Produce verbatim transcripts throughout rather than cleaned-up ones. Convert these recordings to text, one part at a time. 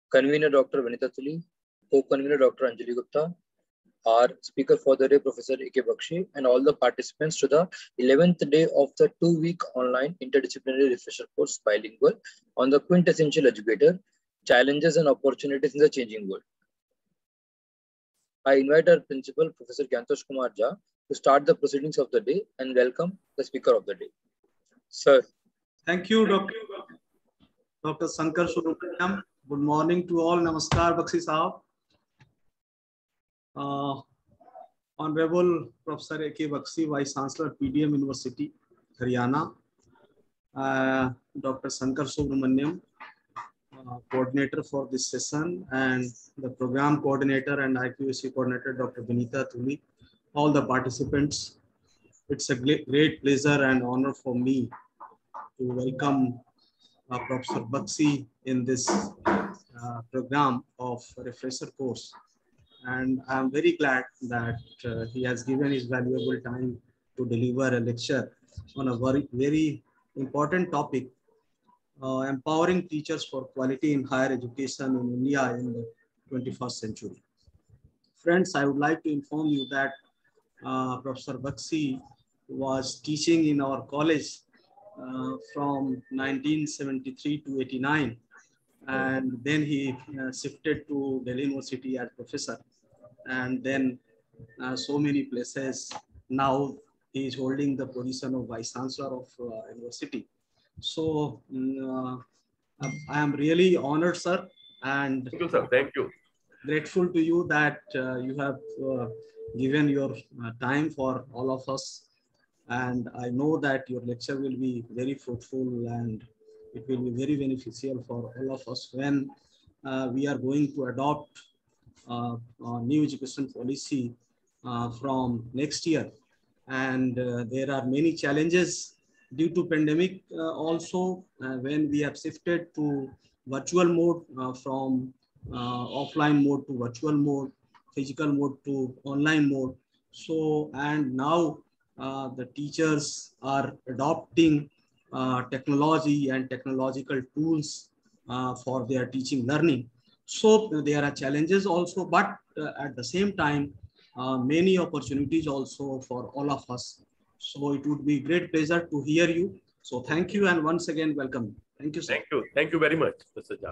Convener Doctor Vanita Tuli, Co-Convener Doctor Anjali Gupta, our speaker for the day, Professor A K Bakshi, and all the participants to the eleventh day of the two-week online interdisciplinary refresher course Bilingual on the quintessential educator, challenges and opportunities in the changing world. I invite our principal, Professor Gyantosh Kumar Jha, to start the proceedings of the day and welcome the speaker of the day. Sir. Thank you, Doctor Doctor Sankar Subramaniam. Good morning to all. Namaskar, Bakshi Sahab. Uh, Honorable Professor A K Bakshi, Vice Chancellor, P D M University, Haryana. Uh, Doctor Sankar Subramaniam, uh, coordinator for this session, and the program coordinator and I Q A C coordinator, Doctor Vanita Tuli, all the participants. It's a great pleasure and honor for me to welcome uh, Professor Bakshi in this uh, program of refresher course. And I'm very glad that uh, he has given his valuable time to deliver a lecture on a very, very important topic, uh, empowering teachers for quality in higher education in India in the twenty-first century. Friends, I would like to inform you that uh, Professor Bakshi was teaching in our college uh, from nineteen seventy-three to eighty-nine, and then he uh, shifted to Delhi University as professor, and then uh, so many places. Now he is holding the position of Vice Chancellor of uh, university. So uh, I am really honored, sir, and thank you, sir. Thank you. Grateful to you that uh, you have uh, given your uh, time for all of us. And I know that your lecture will be very fruitful and it will be very beneficial for all of us when uh, we are going to adopt uh, a new education policy uh, from next year. And uh, there are many challenges due to pandemic uh, also uh, when we have shifted to virtual mode uh, from uh, offline mode to virtual mode, physical mode to online mode. So, and now uh, the teachers are adopting uh, technology and technological tools uh, for their teaching learning. So there are challenges also, but uh, at the same time, uh, many opportunities also for all of us. So it would be great pleasure to hear you. So thank you, and once again, welcome. Thank you, sir. Thank you. Thank you very much, Mister Jha.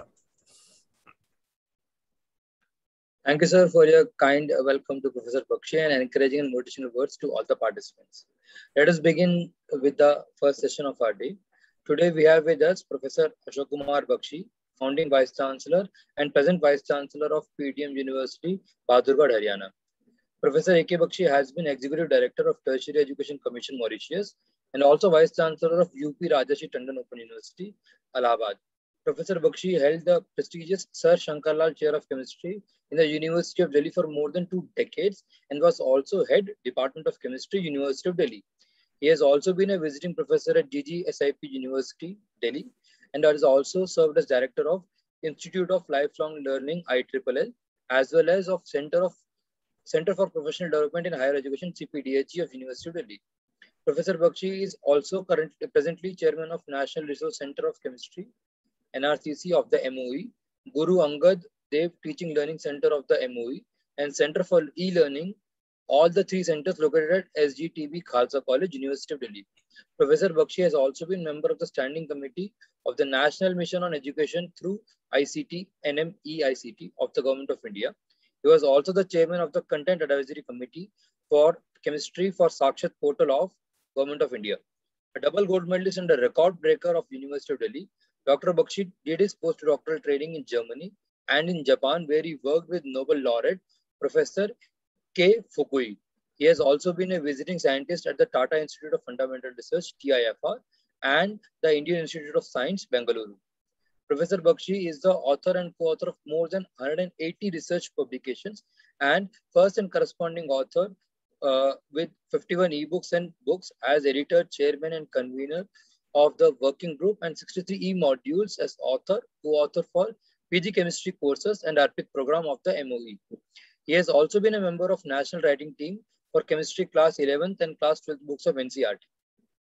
Thank you, sir, for your kind welcome to Professor Bakshi and encouraging and motivational words to all the participants. Let us begin with the first session of our day. Today we have with us Professor Ashok Kumar Bakshi, founding Vice Chancellor and present Vice Chancellor of P D M University, Bahadurgarh, Haryana. Professor A K Bakshi has been Executive Director of Tertiary Education Commission, Mauritius, and also Vice Chancellor of U P Rajarshi Tandon Open University, Allahabad. Professor Bakshi held the prestigious Sir Shankar Lal Chair of Chemistry in the University of Delhi for more than two decades and was also Head Department of Chemistry, University of Delhi. He has also been a visiting professor at G G S I P University, Delhi, and has also served as Director of Institute of Lifelong Learning, I L L L, as well as of Center of Center for Professional Development in Higher Education, C P D H E of University of Delhi. Professor Bakshi is also currently presently Chairman of National Resource Center of Chemistry, N R C C of the M O E, Guru Angad Dev Teaching Learning Center of the M O E, and Center for E-Learning, all the three centers located at S G T B Khalsa College, University of Delhi. Professor Bakshi has also been member of the Standing Committee of the National Mission on Education through I C T, N M E I C T of the Government of India. He was also the Chairman of the Content Advisory Committee for Chemistry for Sakshat Portal of Government of India. A double gold medalist and a record breaker of University of Delhi, Doctor Bakshi did his postdoctoral training in Germany and in Japan, where he worked with Nobel laureate Professor K. Fukui. He has also been a visiting scientist at the Tata Institute of Fundamental Research, T I F R, and the Indian Institute of Science, Bengaluru. Professor Bakshi is the author and co-author of more than one hundred eighty research publications and first and corresponding author uh, with fifty-one ebooks and books as editor, chairman, and convener of the working group, and sixty-three e-modules as author, co-author for P G chemistry courses and R P I C program of the M O E. He has also been a member of National Writing Team for Chemistry Class eleventh and Class twelfth books of N C E R T.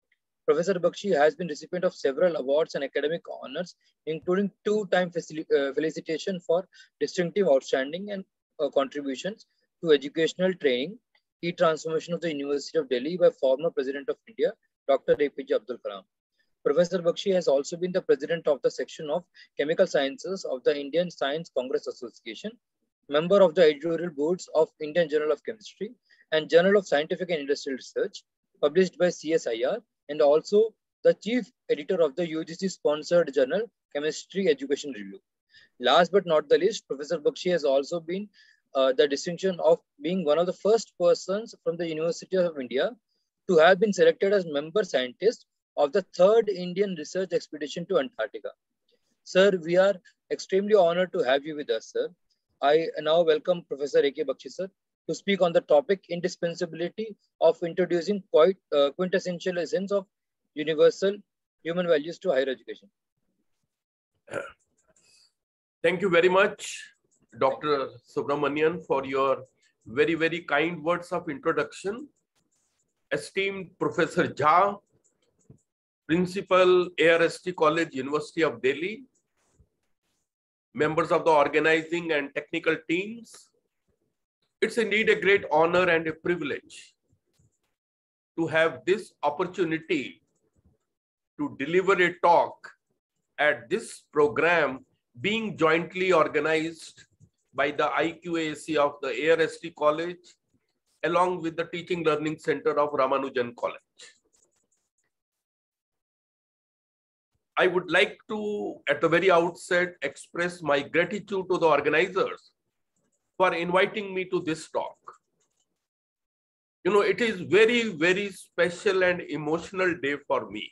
Professor Bakshi has been recipient of several awards and academic honors, including two-time felicitation for distinctive outstanding and uh, contributions to educational training, e-transformation of the University of Delhi by former President of India, Doctor A P J Abdul Kalam. Professor Bakshi has also been the president of the section of Chemical Sciences of the Indian Science Congress Association, member of the editorial boards of Indian Journal of Chemistry and Journal of Scientific and Industrial Research, published by C S I R, and also the chief editor of the U G C-sponsored journal Chemistry Education Review. Last but not the least, Professor Bakshi has also been uh, the distinction of being one of the first persons from the University of India to have been selected as member scientist of the third Indian research expedition to Antarctica. Sir, we are extremely honored to have you with us, sir. I now welcome Professor A K Bakshi, sir, to speak on the topic indispensability of introducing quite uh, quintessential essence of universal human values to higher education. Thank you very much, Doctor Subramanian, for your very, very kind words of introduction. Esteemed Professor Jha, Principal A R S T College, University of Delhi, members of the organizing and technical teams, it's indeed a great honor and a privilege to have this opportunity to deliver a talk at this program being jointly organized by the I Q A C of the A R S T College along with the Teaching Learning Center of Ramanujan College. I would like to, at the very outset, express my gratitude to the organizers for inviting me to this talk. You know, it is very, very special and emotional day for me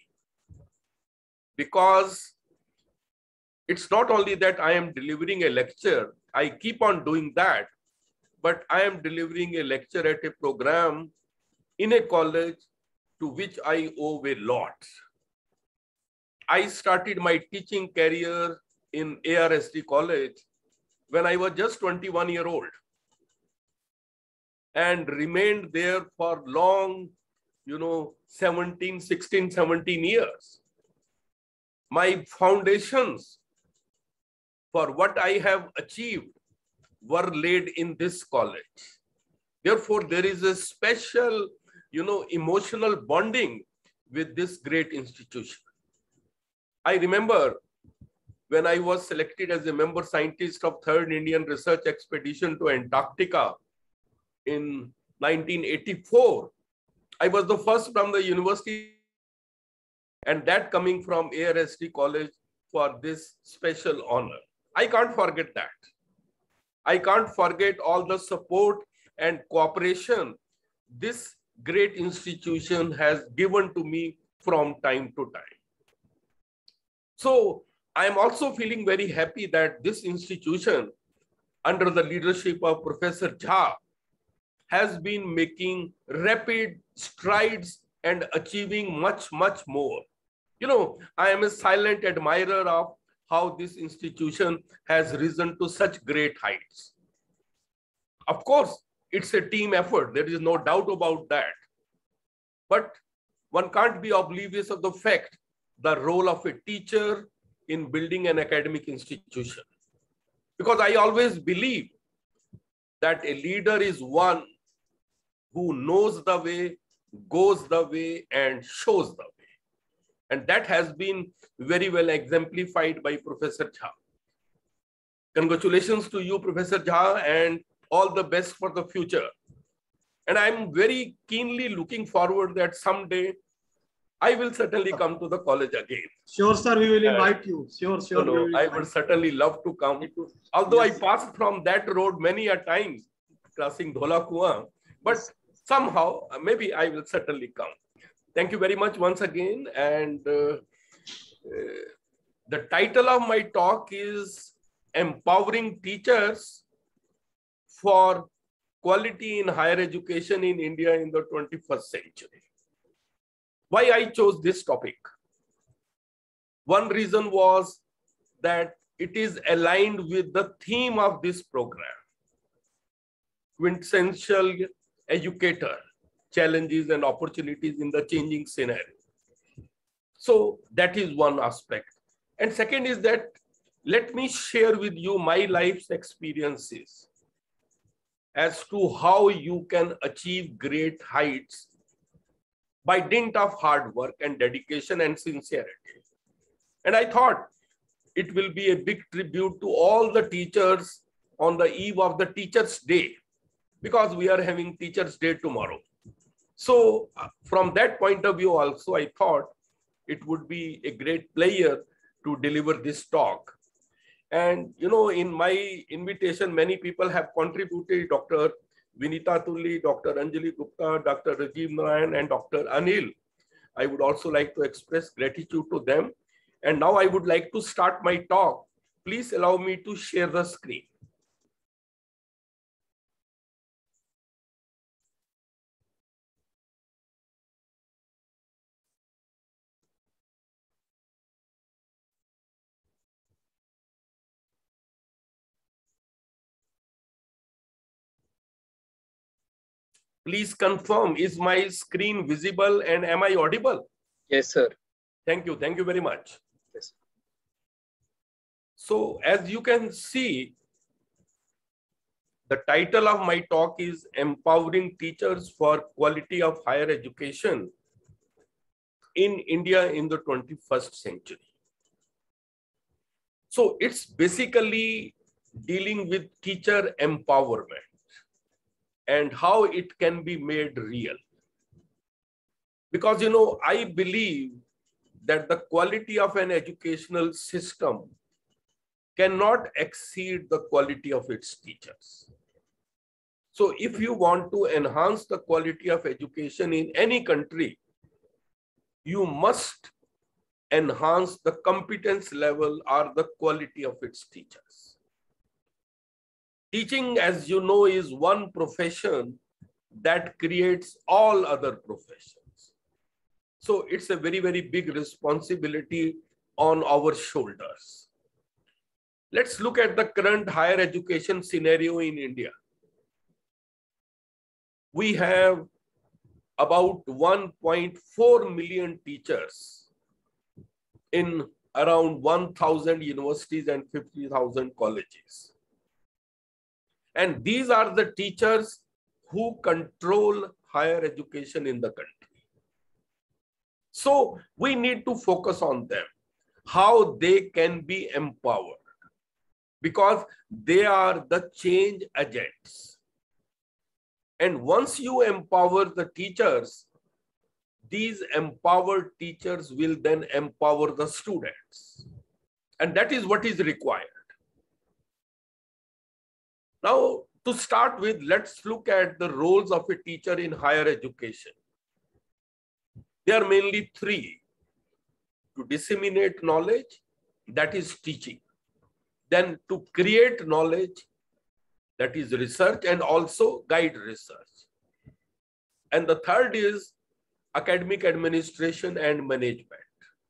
because it's not only that I am delivering a lecture, I keep on doing that, but I am delivering a lecture at a program in a college to which I owe a lot. I started my teaching career in A R S T College when I was just twenty-one years old and remained there for long, you know, seventeen, sixteen, seventeen years. My foundations for what I have achieved were laid in this college. Therefore, there is a special, you know, emotional bonding with this great institution. I remember when I was selected as a member scientist of third Indian Research Expedition to Antarctica in nineteen eighty-four, I was the first from the university, and that coming from A R S T College for this special honor. I can't forget that. I can't forget all the support and cooperation this great institution has given to me from time to time. So I am also feeling very happy that this institution, under the leadership of Professor Jha, has been making rapid strides and achieving much, much more. You know, I am a silent admirer of how this institution has risen to such great heights. Of course, it's a team effort. There is no doubt about that. But one can't be oblivious of the fact the role of a teacher in building an academic institution. Because I always believe that a leader is one who knows the way, goes the way, and shows the way. And that has been very well exemplified by Professor Jha. Congratulations to you, Professor Jha, and all the best for the future. And I'm very keenly looking forward that someday I will certainly come to the college again. Sure, sir, we will invite uh, you. Sure, sure. No, no, I would certainly love to come. Although yes. I passed from that road many a times, crossing Dhola Kuan, but yes. somehow, maybe I will certainly come. Thank you very much once again. And uh, uh, the title of my talk is Empowering Teachers for Quality in Higher Education in India in the twenty-first century. Why I chose this topic? One reason was that it is aligned with the theme of this program. Quintessential educator, challenges and opportunities in the changing scenario. So that is one aspect. And second is that let me share with you my life's experiences as to how you can achieve great heights by dint of hard work and dedication and sincerity. And I thought it will be a big tribute to all the teachers on the eve of the Teachers' Day, because we are having Teachers' Day tomorrow. So from that point of view also, I thought it would be a great pleasure to deliver this talk. And, you know, in my invitation, many people have contributed, Doctor Vinita Tulli, Doctor Anjali Gupta, Doctor Rajiv Narayan, and Doctor Anil. I would also like to express gratitude to them. And now I would like to start my talk. Please allow me to share the screen. Please confirm, is my screen visible and am I audible? Yes, sir. Thank you. Thank you very much. Yes. So as you can see, the title of my talk is Empowering Teachers for Quality of Higher Education in India in the twenty-first century. So it's basically dealing with teacher empowerment and how it can be made real. Because, you know, I believe that the quality of an educational system cannot exceed the quality of its teachers. So if you want to enhance the quality of education in any country, you must enhance the competence level or the quality of its teachers. Teaching, as you know, is one profession that creates all other professions. So it's a very, very big responsibility on our shoulders. Let's look at the current higher education scenario in India. We have about one point four million teachers in around one thousand universities and fifty thousand colleges. And these are the teachers who control higher education in the country. So we need to focus on them, how they can be empowered, because they are the change agents. And once you empower the teachers, these empowered teachers will then empower the students. And that is what is required. Now, to start with, let's look at the roles of a teacher in higher education. There are mainly three: to disseminate knowledge, that is teaching; then to create knowledge, that is research, and also guide research; and the third is academic administration and management.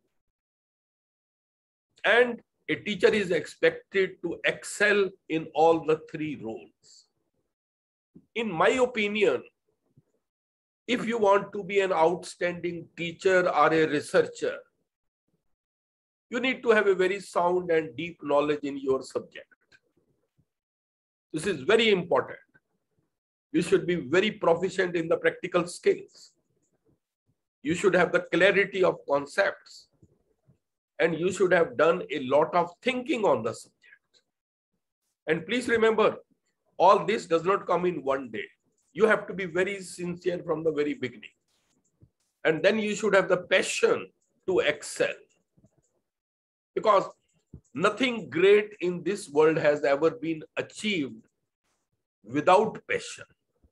And a teacher is expected to excel in all the three roles. In my opinion, if you want to be an outstanding teacher or a researcher, you need to have a very sound and deep knowledge in your subject. This is very important. You should be very proficient in the practical skills. You should have the clarity of concepts. And you should have done a lot of thinking on the subject. And please remember, all this does not come in one day. You have to be very sincere from the very beginning. And then you should have the passion to excel. Because nothing great in this world has ever been achieved without passion.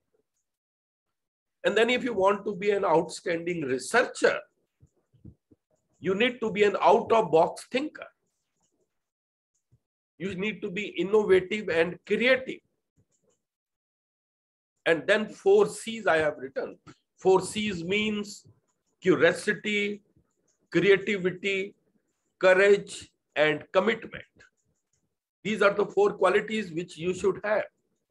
And then if you want to be an outstanding researcher, you need to be an out-of-box thinker. You need to be innovative and creative. And then four C's I have written. Four C's means curiosity, creativity, courage, and commitment. These are the four qualities which you should have.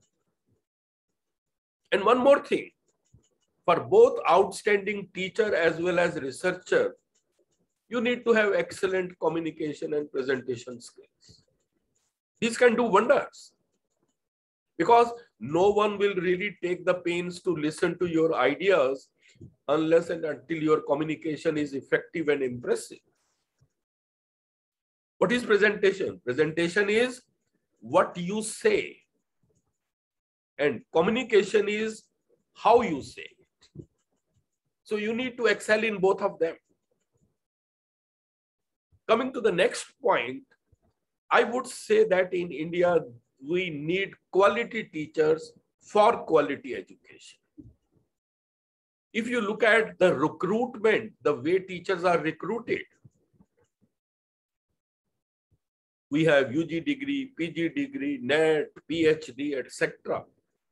And one more thing, for both outstanding teacher as well as researcher, You need to have excellent communication and presentation skills. These can do wonders, because no one will really take the pains to listen to your ideas unless and until your communication is effective and impressive. What is presentation? Presentation is what you say, and communication is how you say it. So you need to excel in both of them. Coming to the next point, I would say that in India, we need quality teachers for quality education. If you look at the recruitment, the way teachers are recruited, we have U G degree, P G degree, NET, PhD, et cetera.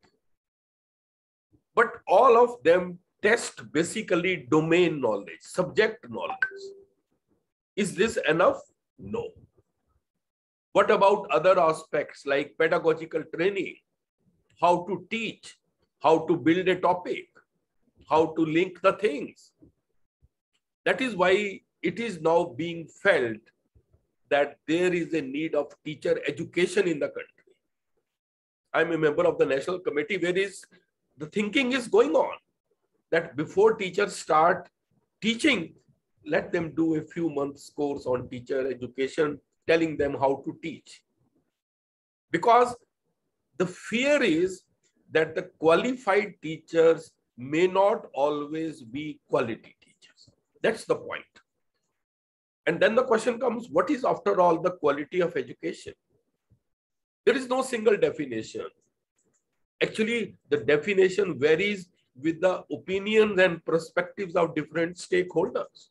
But all of them test basically domain knowledge, subject knowledge. Is this enough? No. What about other aspects like pedagogical training, how to teach, how to build a topic, how to link the things? That is why it is now being felt that there is a need of teacher education in the country. I'm a member of the National Committee where is the thinking is going on that before teachers start teaching, let them do a few months course on teacher education, telling them how to teach. Because the fear is that the qualified teachers may not always be quality teachers. That's the point. And then the question comes, what is after all the quality of education? There is no single definition. Actually, the definition varies with the opinions and perspectives of different stakeholders.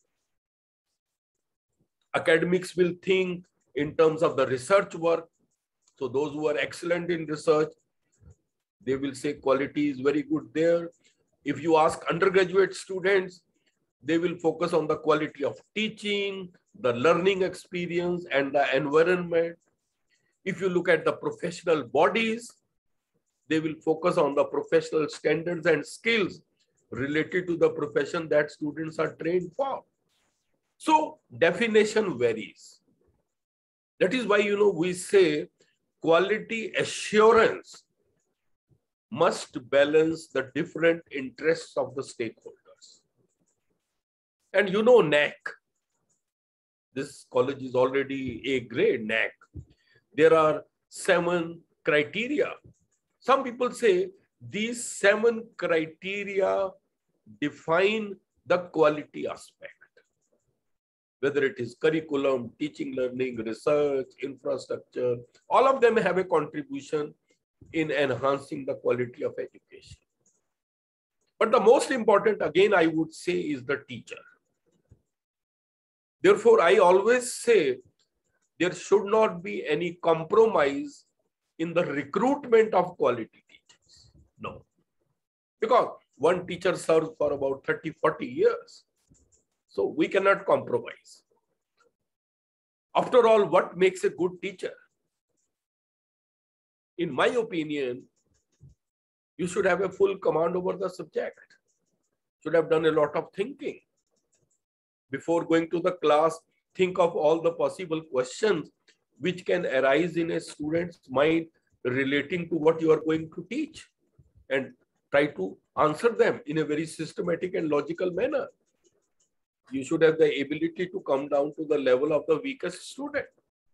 Academics will think in terms of the research work. So those who are excellent in research, they will say quality is very good there. If you ask undergraduate students, they will focus on the quality of teaching, the learning experience, and the environment. If you look at the professional bodies, they will focus on the professional standards and skills related to the profession that students are trained for. So definition varies. That is why, you know, we say quality assurance must balance the different interests of the stakeholders. And you know, N A C, this college is already A grade, N A C. There are seven criteria. Some people say these seven criteria define the quality aspect. Whether it is curriculum, teaching, learning, research, infrastructure, all of them have a contribution in enhancing the quality of education. But the most important, again, I would say, is the teacher. Therefore, I always say there should not be any compromise in the recruitment of quality teachers. No. Because one teacher serves for about thirty, forty years. So we cannot compromise. After all, what makes a good teacher? In my opinion, you should have a full command over the subject. Should have done a lot of thinking. Before going to the class, think of all the possible questions which can arise in a student's mind relating to what you are going to teach, and try to answer them in a very systematic and logical manner. You should have the ability to come down to the level of the weakest student.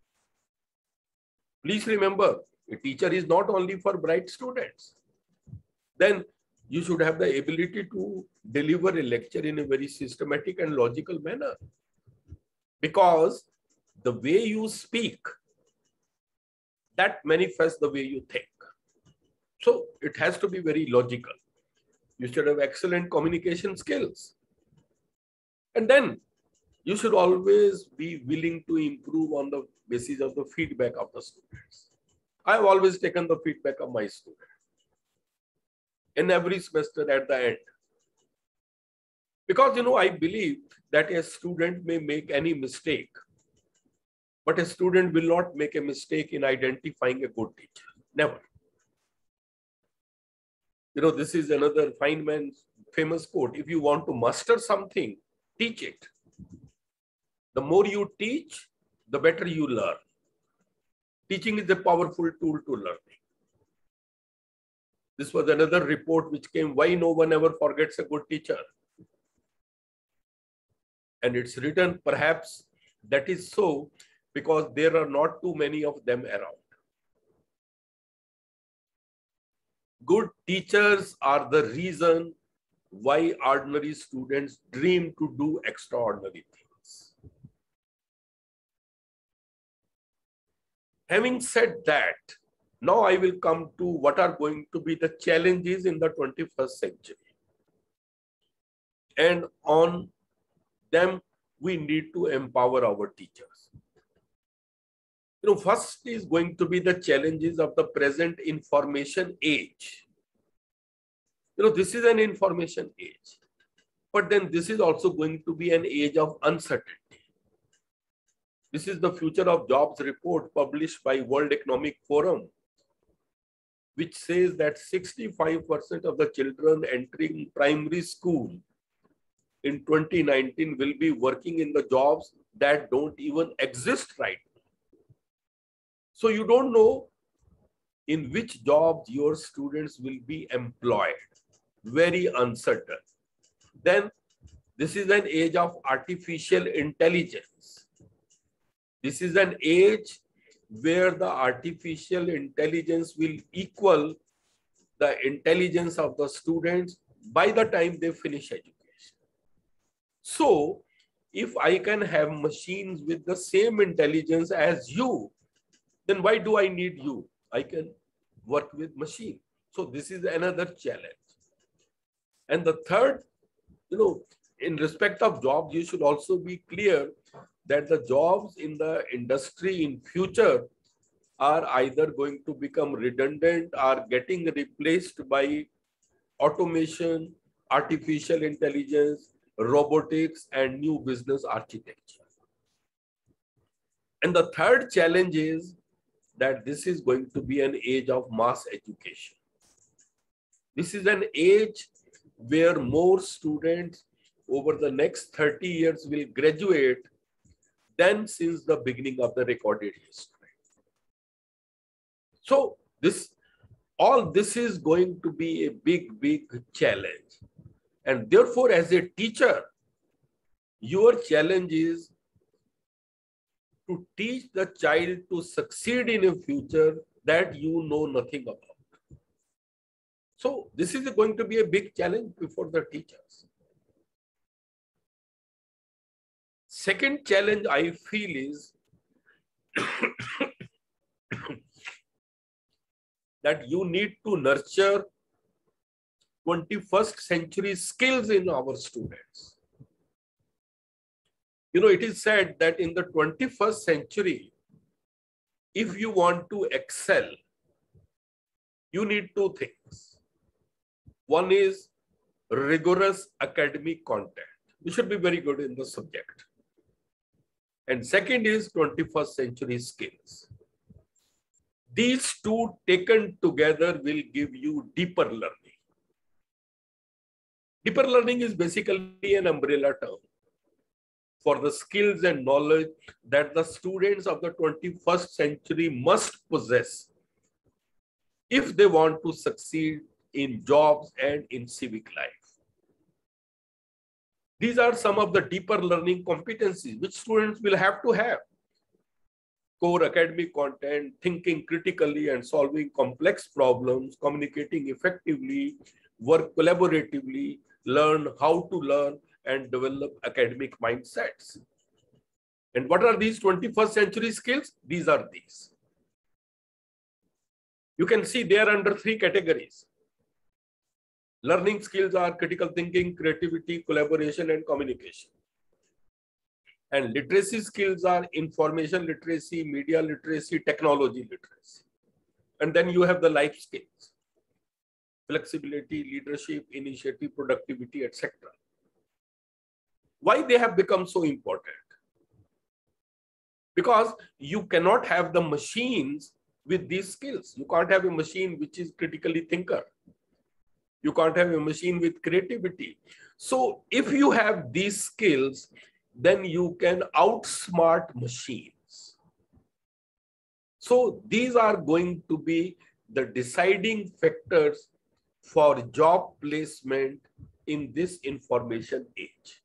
Please remember, a teacher is not only for bright students. Then you should have the ability to deliver a lecture in a very systematic and logical manner. Because the way you speak, that manifests the way you think. So it has to be very logical. You should have excellent communication skills. And then you should always be willing to improve on the basis of the feedback of the students. I have always taken the feedback of my students in every semester at the end. Because, you know, I believe that a student may make any mistake, but a student will not make a mistake in identifying a good teacher. Never. You know, this is another Feynman's famous quote. If you want to master something, teach it. The more you teach, the better you learn. Teaching is a powerful tool to learning. This was another report which came, why no one ever forgets a good teacher. And it's written, perhaps that is so because there are not too many of them around. Good teachers are the reason why ordinary students dream to do extraordinary things. Having said that, now I will come to what are going to be the challenges in the twenty-first century. And on them, we need to empower our teachers. You know, first is going to be the challenges of the present information age. You know, this is an information age, but then this is also going to be an age of uncertainty. This is the Future of Jobs report published by World Economic Forum, which says that sixty-five percent of the children entering primary school in twenty nineteen will be working in the jobs that don't even exist right now. So you don't know in which jobs your students will be employed. Very uncertain. Then this is an age of artificial intelligence. This is an age where the artificial intelligence will equal the intelligence of the students by the time they finish education. So, if I can have machines with the same intelligence as you, then why do I need you? I can work with machine. So, this is another challenge. And the third, you know, in respect of jobs, you should also be clear that the jobs in the industry in future are either going to become redundant or getting replaced by automation, artificial intelligence, robotics, and new business architecture. And the third challenge is that this is going to be an age of mass education. This is an age where more students over the next thirty years will graduate than since the beginning of the recorded history. So this, all this is going to be a big, big challenge. And therefore, as a teacher, your challenge is to teach the child to succeed in a future that you know nothing about. So this is going to be a big challenge before the teachers. Second challenge I feel is that you need to nurture twenty-first century skills in our students. You know, it is said that in the twenty-first century, if you want to excel, you need two things. One is rigorous academic content. You should be very good in the subject. And second is twenty-first century skills. These two taken together will give you deeper learning. Deeper learning is basically an umbrella term for the skills and knowledge that the students of the twenty-first century must possess if they want to succeed in jobs and in civic life. These are some of the deeper learning competencies which students will have to have. Core academic content, thinking critically and solving complex problems, communicating effectively, work collaboratively, learn how to learn, and develop academic mindsets. And what are these twenty-first century skills? These are these. You can see they are under three categories. Learning skills are critical thinking, creativity, collaboration, and communication. And literacy skills are information literacy, media literacy, technology literacy. And then you have the life skills: flexibility, leadership, initiative, productivity, et cetera. Why they have become so important? Because you cannot have the machines with these skills. You can't have a machine which is critically thinker. You can't have a machine with creativity. So if you have these skills, then you can outsmart machines. So these are going to be the deciding factors for job placement in this information age.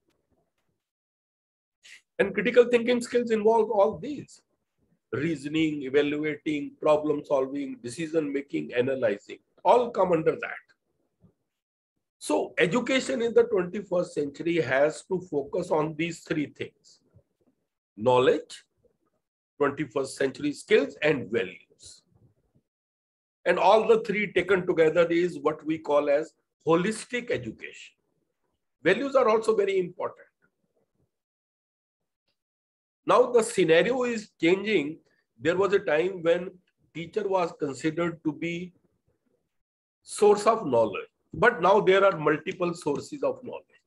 And critical thinking skills involve all these: reasoning, evaluating, problem solving, decision making, analyzing, all come under that. So education in the twenty-first century has to focus on these three things: knowledge, twenty-first century skills, and values. And all the three taken together is what we call as holistic education. Values are also very important. Now the scenario is changing. There was a time when teacher was considered to be source of knowledge, but now there are multiple sources of knowledge.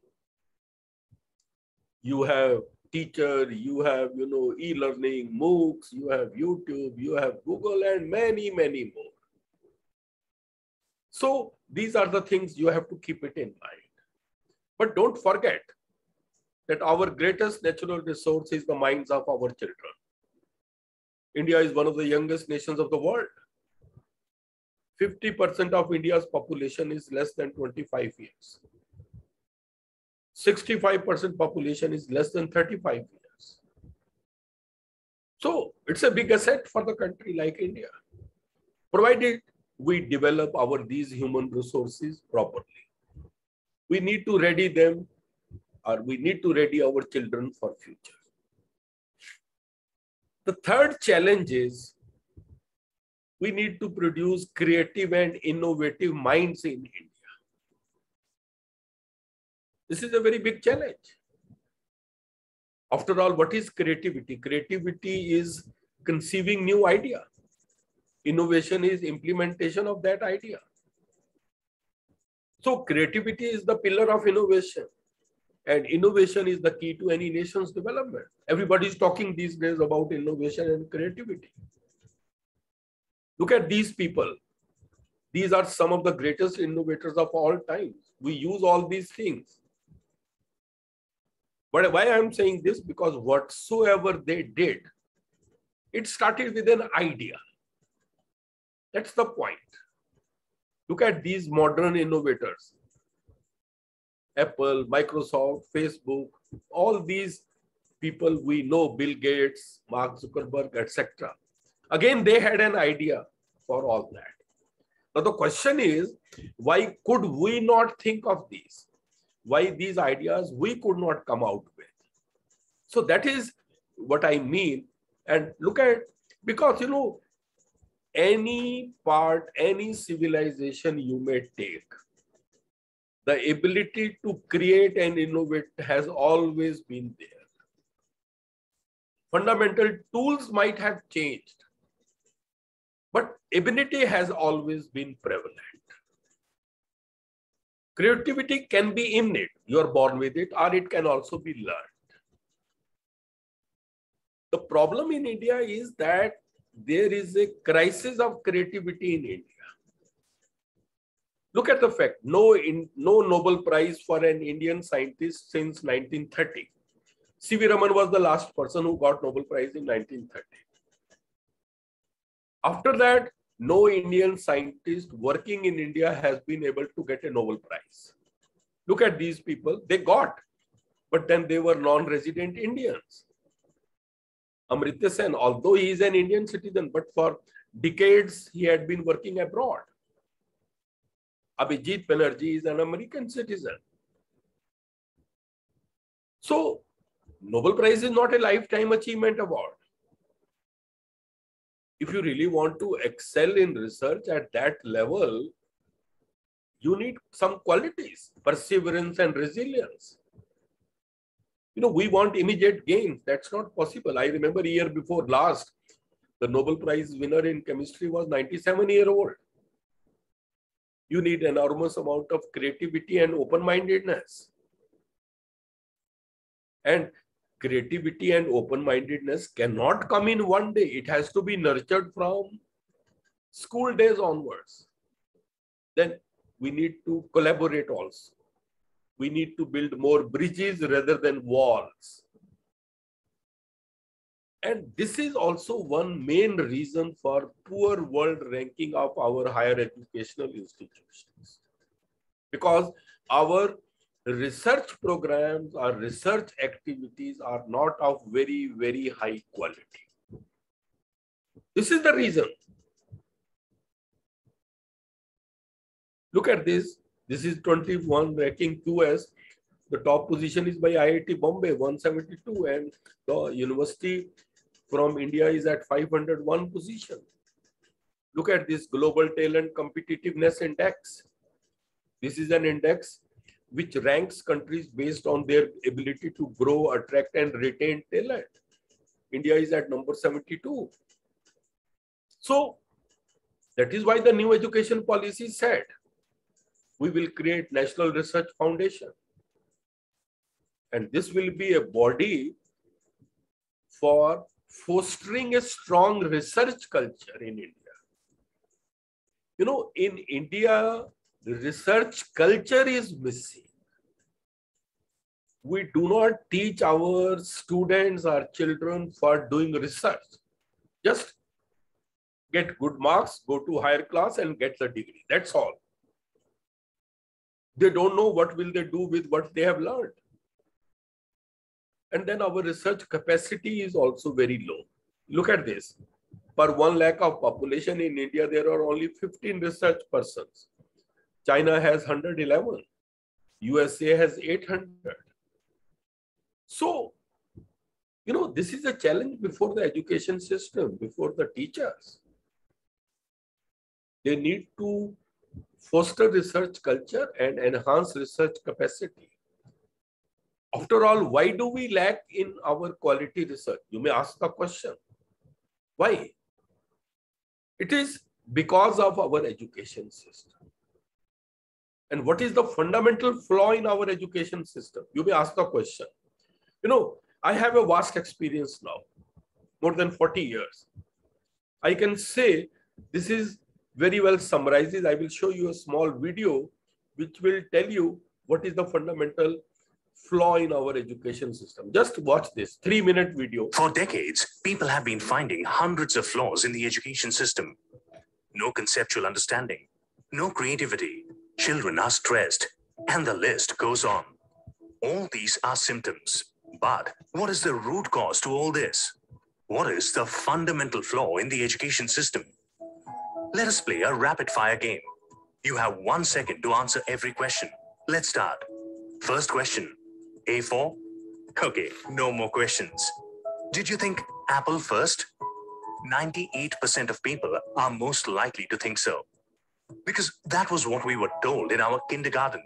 You have teacher, you have, you know, e-learning, MOOCs, you have YouTube, you have Google, and many, many more. So these are the things you have to keep it in mind. But don't forget that our greatest natural resource is the minds of our children. India is one of the youngest nations of the world. fifty percent of India's population is less than twenty-five years. sixty-five percent population is less than thirty-five years. So it's a big asset for the country like India, provided we develop our these human resources properly. We need to ready them, or we need to ready our children for future. The third challenge is we need to produce creative and innovative minds in India. This is a very big challenge. After all, what is creativity? Creativity is conceiving new idea. Innovation is implementation of that idea. So creativity is the pillar of innovation. And innovation is the key to any nation's development. Everybody is talking these days about innovation and creativity. Look at these people. These are some of the greatest innovators of all time. We use all these things. But why I'm saying this? Because whatsoever they did, it started with an idea. That's the point. Look at these modern innovators. Apple, Microsoft, Facebook, all these people we know, Bill Gates, Mark Zuckerberg, et cetera. Again, they had an idea for all that. Now the question is, why could we not think of these? Why these ideas we could not come out with? So that is what I mean. And look at, because you know, any part, any civilization you may take, the ability to create and innovate has always been there. Fundamental tools might have changed, but ability has always been prevalent. Creativity can be innate. You are born with it, or it can also be learned. The problem in India is that there is a crisis of creativity in India. Look at the fact, no, in, no Nobel Prize for an Indian scientist since nineteen thirty. C V Raman was the last person who got Nobel Prize in nineteen thirty. After that, no Indian scientist working in India has been able to get a Nobel Prize. Look at these people, they got, but then they were non-resident Indians. Amartya Sen, although he is an Indian citizen, but for decades he had been working abroad. Abhijit Banerjee is an American citizen. So, Nobel Prize is not a lifetime achievement award. If you really want to excel in research at that level, you need some qualities, perseverance and resilience. You know, we want immediate gains. That's not possible. I remember a year before last, the Nobel Prize winner in chemistry was ninety-seven years old. You need an enormous amount of creativity and open-mindedness. And creativity and open-mindedness cannot come in one day. It has to be nurtured from school days onwards. Then we need to collaborate also. We need to build more bridges rather than walls. And this is also one main reason for poor world ranking of our higher educational institutions. Because our research programs, our research activities are not of very, very high quality. This is the reason. Look at this. This is twenty-one ranking Q S. The top position is by I I T Bombay, one seventy-two, and the university from India is at five hundred one position. Look at this Global Talent Competitiveness Index. This is an index which ranks countries based on their ability to grow, attract, and retain talent. India is at number seventy-two. So that is why the new education policy said, we will create National Research Foundation. And this will be a body for fostering a strong research culture in India. You know, in India, the research culture is missing. We do not teach our students, our children for doing research. Just get good marks, go to higher class and get the degree. That's all. They don't know what will they do with what they have learned. And then our research capacity is also very low. Look at this. Per one lakh of population in India, there are only fifteen research persons. China has one hundred eleven. U S A has eight hundred. So, you know, this is a challenge before the education system, before the teachers. They need to foster research culture and enhance research capacity. After all, why do we lack in our quality research? You may ask the question. Why? It is because of our education system. And what is the fundamental flaw in our education system? You may ask the question. You know, I have a vast experience now, more than forty years. I can say this is very well summarizes. I will show you a small video which will tell you what is the fundamental flaw in our education system. Just watch this three minute video. For decades, people have been finding hundreds of flaws in the education system. No conceptual understanding, no creativity, children are stressed, and the list goes on. All these are symptoms. But what is the root cause to all this? What is the fundamental flaw in the education system? Let us play a rapid fire game. You have one second to answer every question. Let's start. First question. A for? Okay, no more questions. Did you think Apple first? ninety-eight percent of people are most likely to think so. Because that was what we were told in our kindergarten.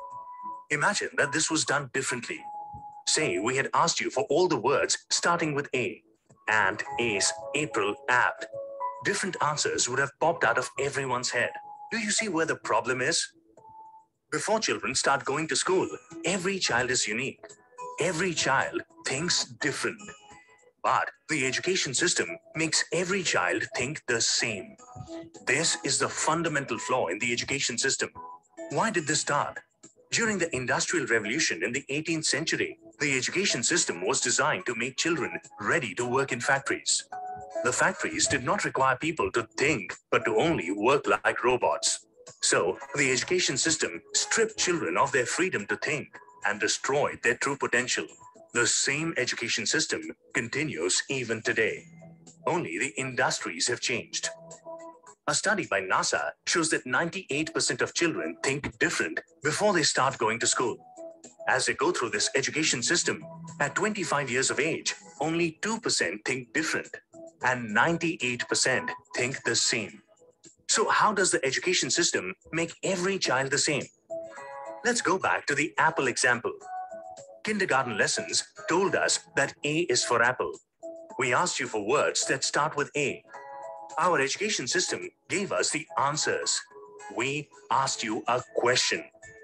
Imagine that this was done differently. Say we had asked you for all the words starting with A. Ant, ace, April, apt. Different answers would have popped out of everyone's head. Do you see where the problem is? Before children start going to school, every child is unique. Every child thinks different. But the education system makes every child think the same. This is the fundamental flaw in the education system. Why did this start? During the Industrial Revolution in the eighteenth century, the education system was designed to make children ready to work in factories. The factories did not require people to think, but to only work like robots. So, the education system stripped children of their freedom to think and destroyed their true potential. The same education system continues even today. Only the industries have changed. A study by NASA shows that ninety-eight percent of children think different before they start going to school. As they go through this education system, at twenty-five years of age, only two percent think different and ninety-eight percent think the same. So how does the education system make every child the same? Let's go back to the apple example. Kindergarten lessons told us that A is for apple. We asked you for words that start with A. Our education system gave us the answers. We asked you a question.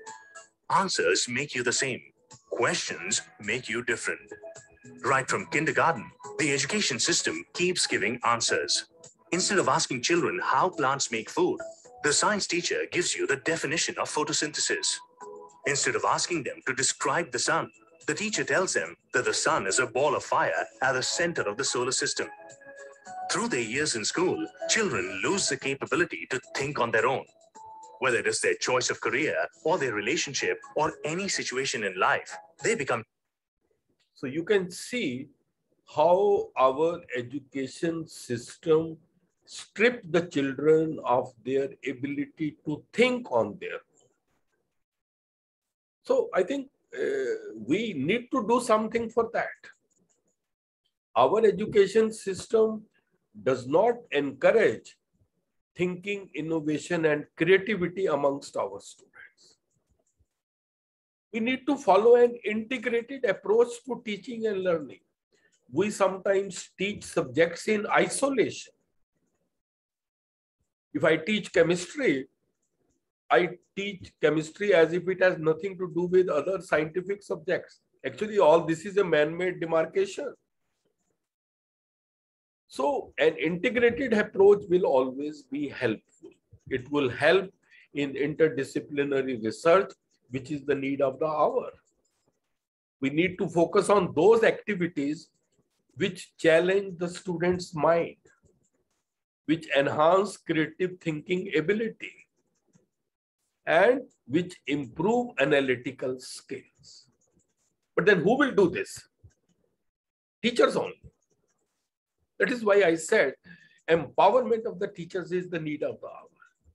Answers make you the same. Questions make you different. Right from kindergarten, the education system keeps giving answers. Instead of asking children how plants make food, the science teacher gives you the definition of photosynthesis. Instead of asking them to describe the sun, the teacher tells them that the sun is a ball of fire at the center of the solar system. Through their years in school, children lose the capability to think on their own. Whether it is their choice of career or their relationship or any situation in life, they become. So you can see how our education system stripped the children of their ability to think on their own. So I think uh, we need to do something for that. Our education system does not encourage thinking, innovation, and creativity amongst our students. We need to follow an integrated approach to teaching and learning. We sometimes teach subjects in isolation. If I teach chemistry, I teach chemistry as if it has nothing to do with other scientific subjects. Actually, all this is a man-made demarcation. So an integrated approach will always be helpful. It will help in interdisciplinary research, which is the need of the hour. We need to focus on those activities which challenge the student's mind, which enhance creative thinking ability, and which improve analytical skills. But then who will do this? Teachers only. That is why I said empowerment of the teachers is the need of the hour.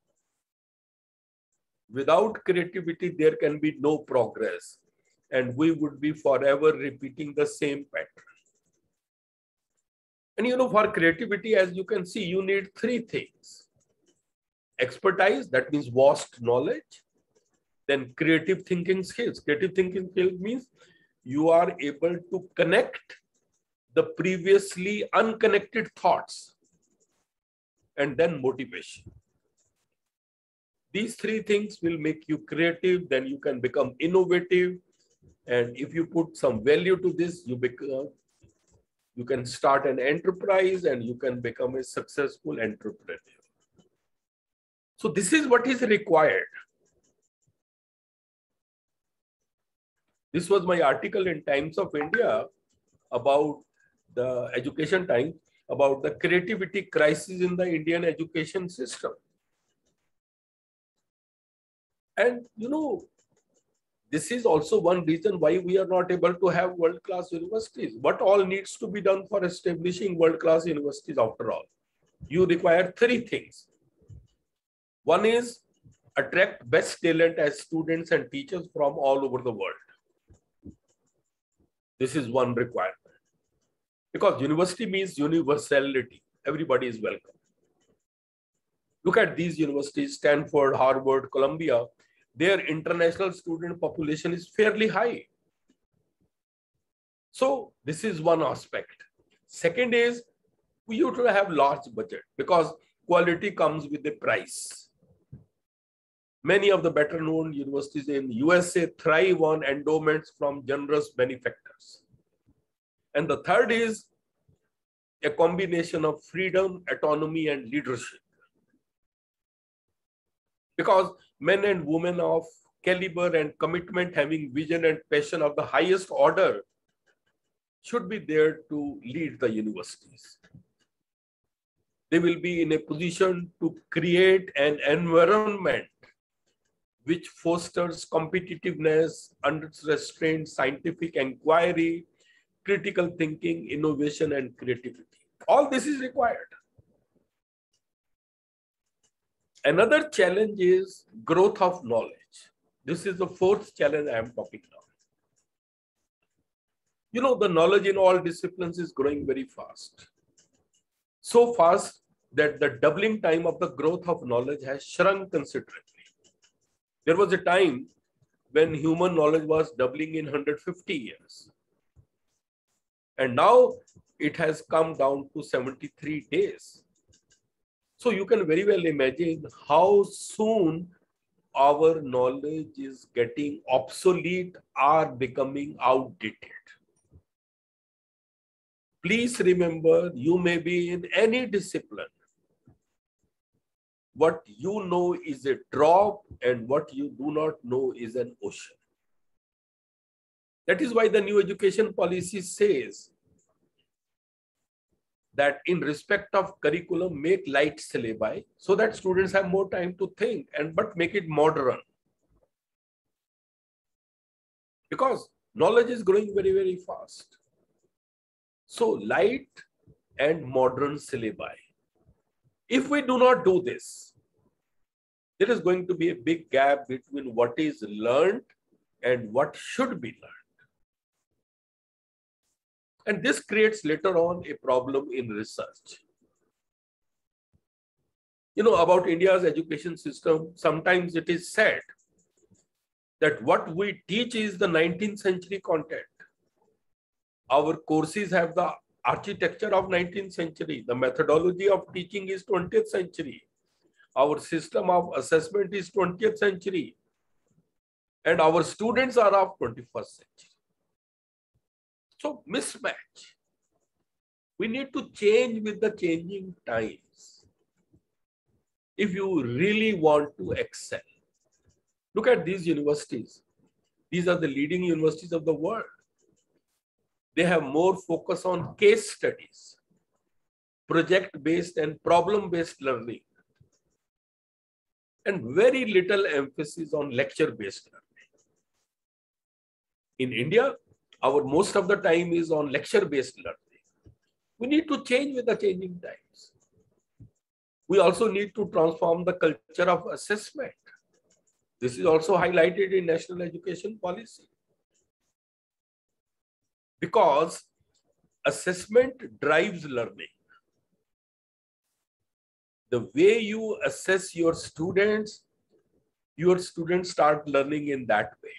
Without creativity, there can be no progress, and we would be forever repeating the same pattern. And you know, for creativity, as you can see, you need three things. Expertise, that means vast knowledge. Then creative thinking skills. Creative thinking skills means you are able to connect the previously unconnected thoughts. And then motivation. These three things will make you creative, then you can become innovative. And if you put some value to this, you become, you can start an enterprise and you can become a successful entrepreneur. So this is what is required. This was my article in Times of India about the Education Times, about the creativity crisis in the Indian education system. And you know, this is also one reason why we are not able to have world-class universities. What all needs to be done for establishing world-class universities after all? You require three things. One is attract best talent as students and teachers from all over the world. This is one requirement. Because university means universality. Everybody is welcome. Look at these universities, Stanford, Harvard, Columbia. Their international student population is fairly high. So this is one aspect. Second is we have to have large budget because quality comes with a price. Many of the better known universities in U S A thrive on endowments from generous benefactors. And the third is a combination of freedom, autonomy, and leadership. Because men and women of caliber and commitment, having vision and passion of the highest order, should be there to lead the universities. They will be in a position to create an environment which fosters competitiveness, unrestrained scientific inquiry, critical thinking, innovation, and creativity. All this is required. Another challenge is growth of knowledge. This is the fourth challenge I am talking about. You know, the knowledge in all disciplines is growing very fast. So fast that the doubling time of the growth of knowledge has shrunk considerably. There was a time when human knowledge was doubling in one hundred fifty years. And now it has come down to seventy-three days. So you can very well imagine how soon our knowledge is getting obsolete or becoming outdated. Please remember, you may be in any discipline. What you know is a drop and what you do not know is an ocean. That is why the new education policy says that in respect of curriculum, make light syllabi so that students have more time to think, and but make it modern. Because knowledge is growing very, very fast. So light and modern syllabi. If we do not do this, there is going to be a big gap between what is learned and what should be learned. And this creates later on a problem in research. You know, about India's education system, sometimes it is said that what we teach is the nineteenth century content. Our courses have the architecture of nineteenth century. The methodology of teaching is twentieth century. Our system of assessment is twentieth century. And our students are of twenty-first century. So mismatch. We need to change with the changing times. If you really want to excel, look at these universities. These are the leading universities of the world. They have more focus on case studies, project-based and problem-based learning, and very little emphasis on lecture-based learning. In India, our most of the time is on lecture-based learning. We need to change with the changing times. We also need to transform the culture of assessment. This is also highlighted in National Education Policy. Because assessment drives learning. The way you assess your students, your students start learning in that way.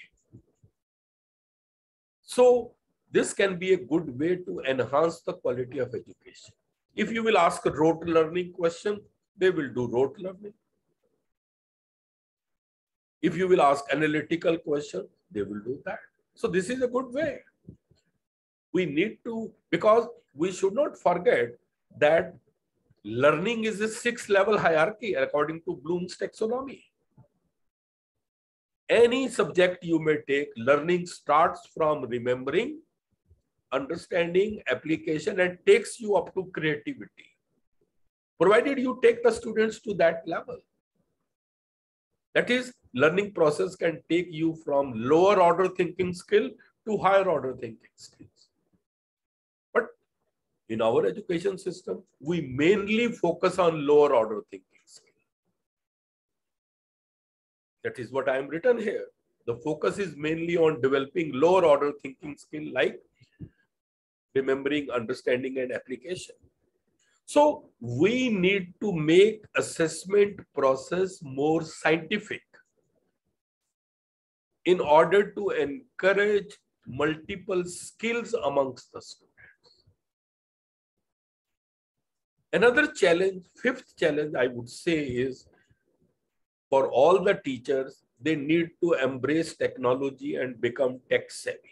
So this can be a good way to enhance the quality of education. If you will ask a rote learning question, they will do rote learning. If you will ask analytical question, they will do that. So this is a good way. We need to, because we should not forget that learning is a six-level hierarchy according to Bloom's taxonomy. Any subject you may take, learning starts from remembering, understanding, application, and takes you up to creativity, provided you take the students to that level. That is, learning process can take you from lower order thinking skill to higher order thinking skills. But in our education system, we mainly focus on lower order thinking skill. That is what I am written here. The focus is mainly on developing lower order thinking skill like remembering, understanding, and application. So we need to make assessment process more scientific in order to encourage multiple skills amongst the students. Another challenge, fifth challenge I would say is for all the teachers, they need to embrace technology and become tech savvy.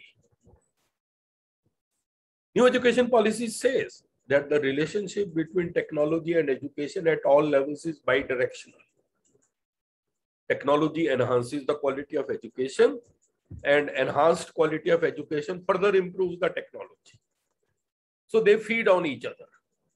New education policy says that the relationship between technology and education at all levels is bidirectional. Technology enhances the quality of education, and enhanced quality of education further improves the technology. So they feed on each other.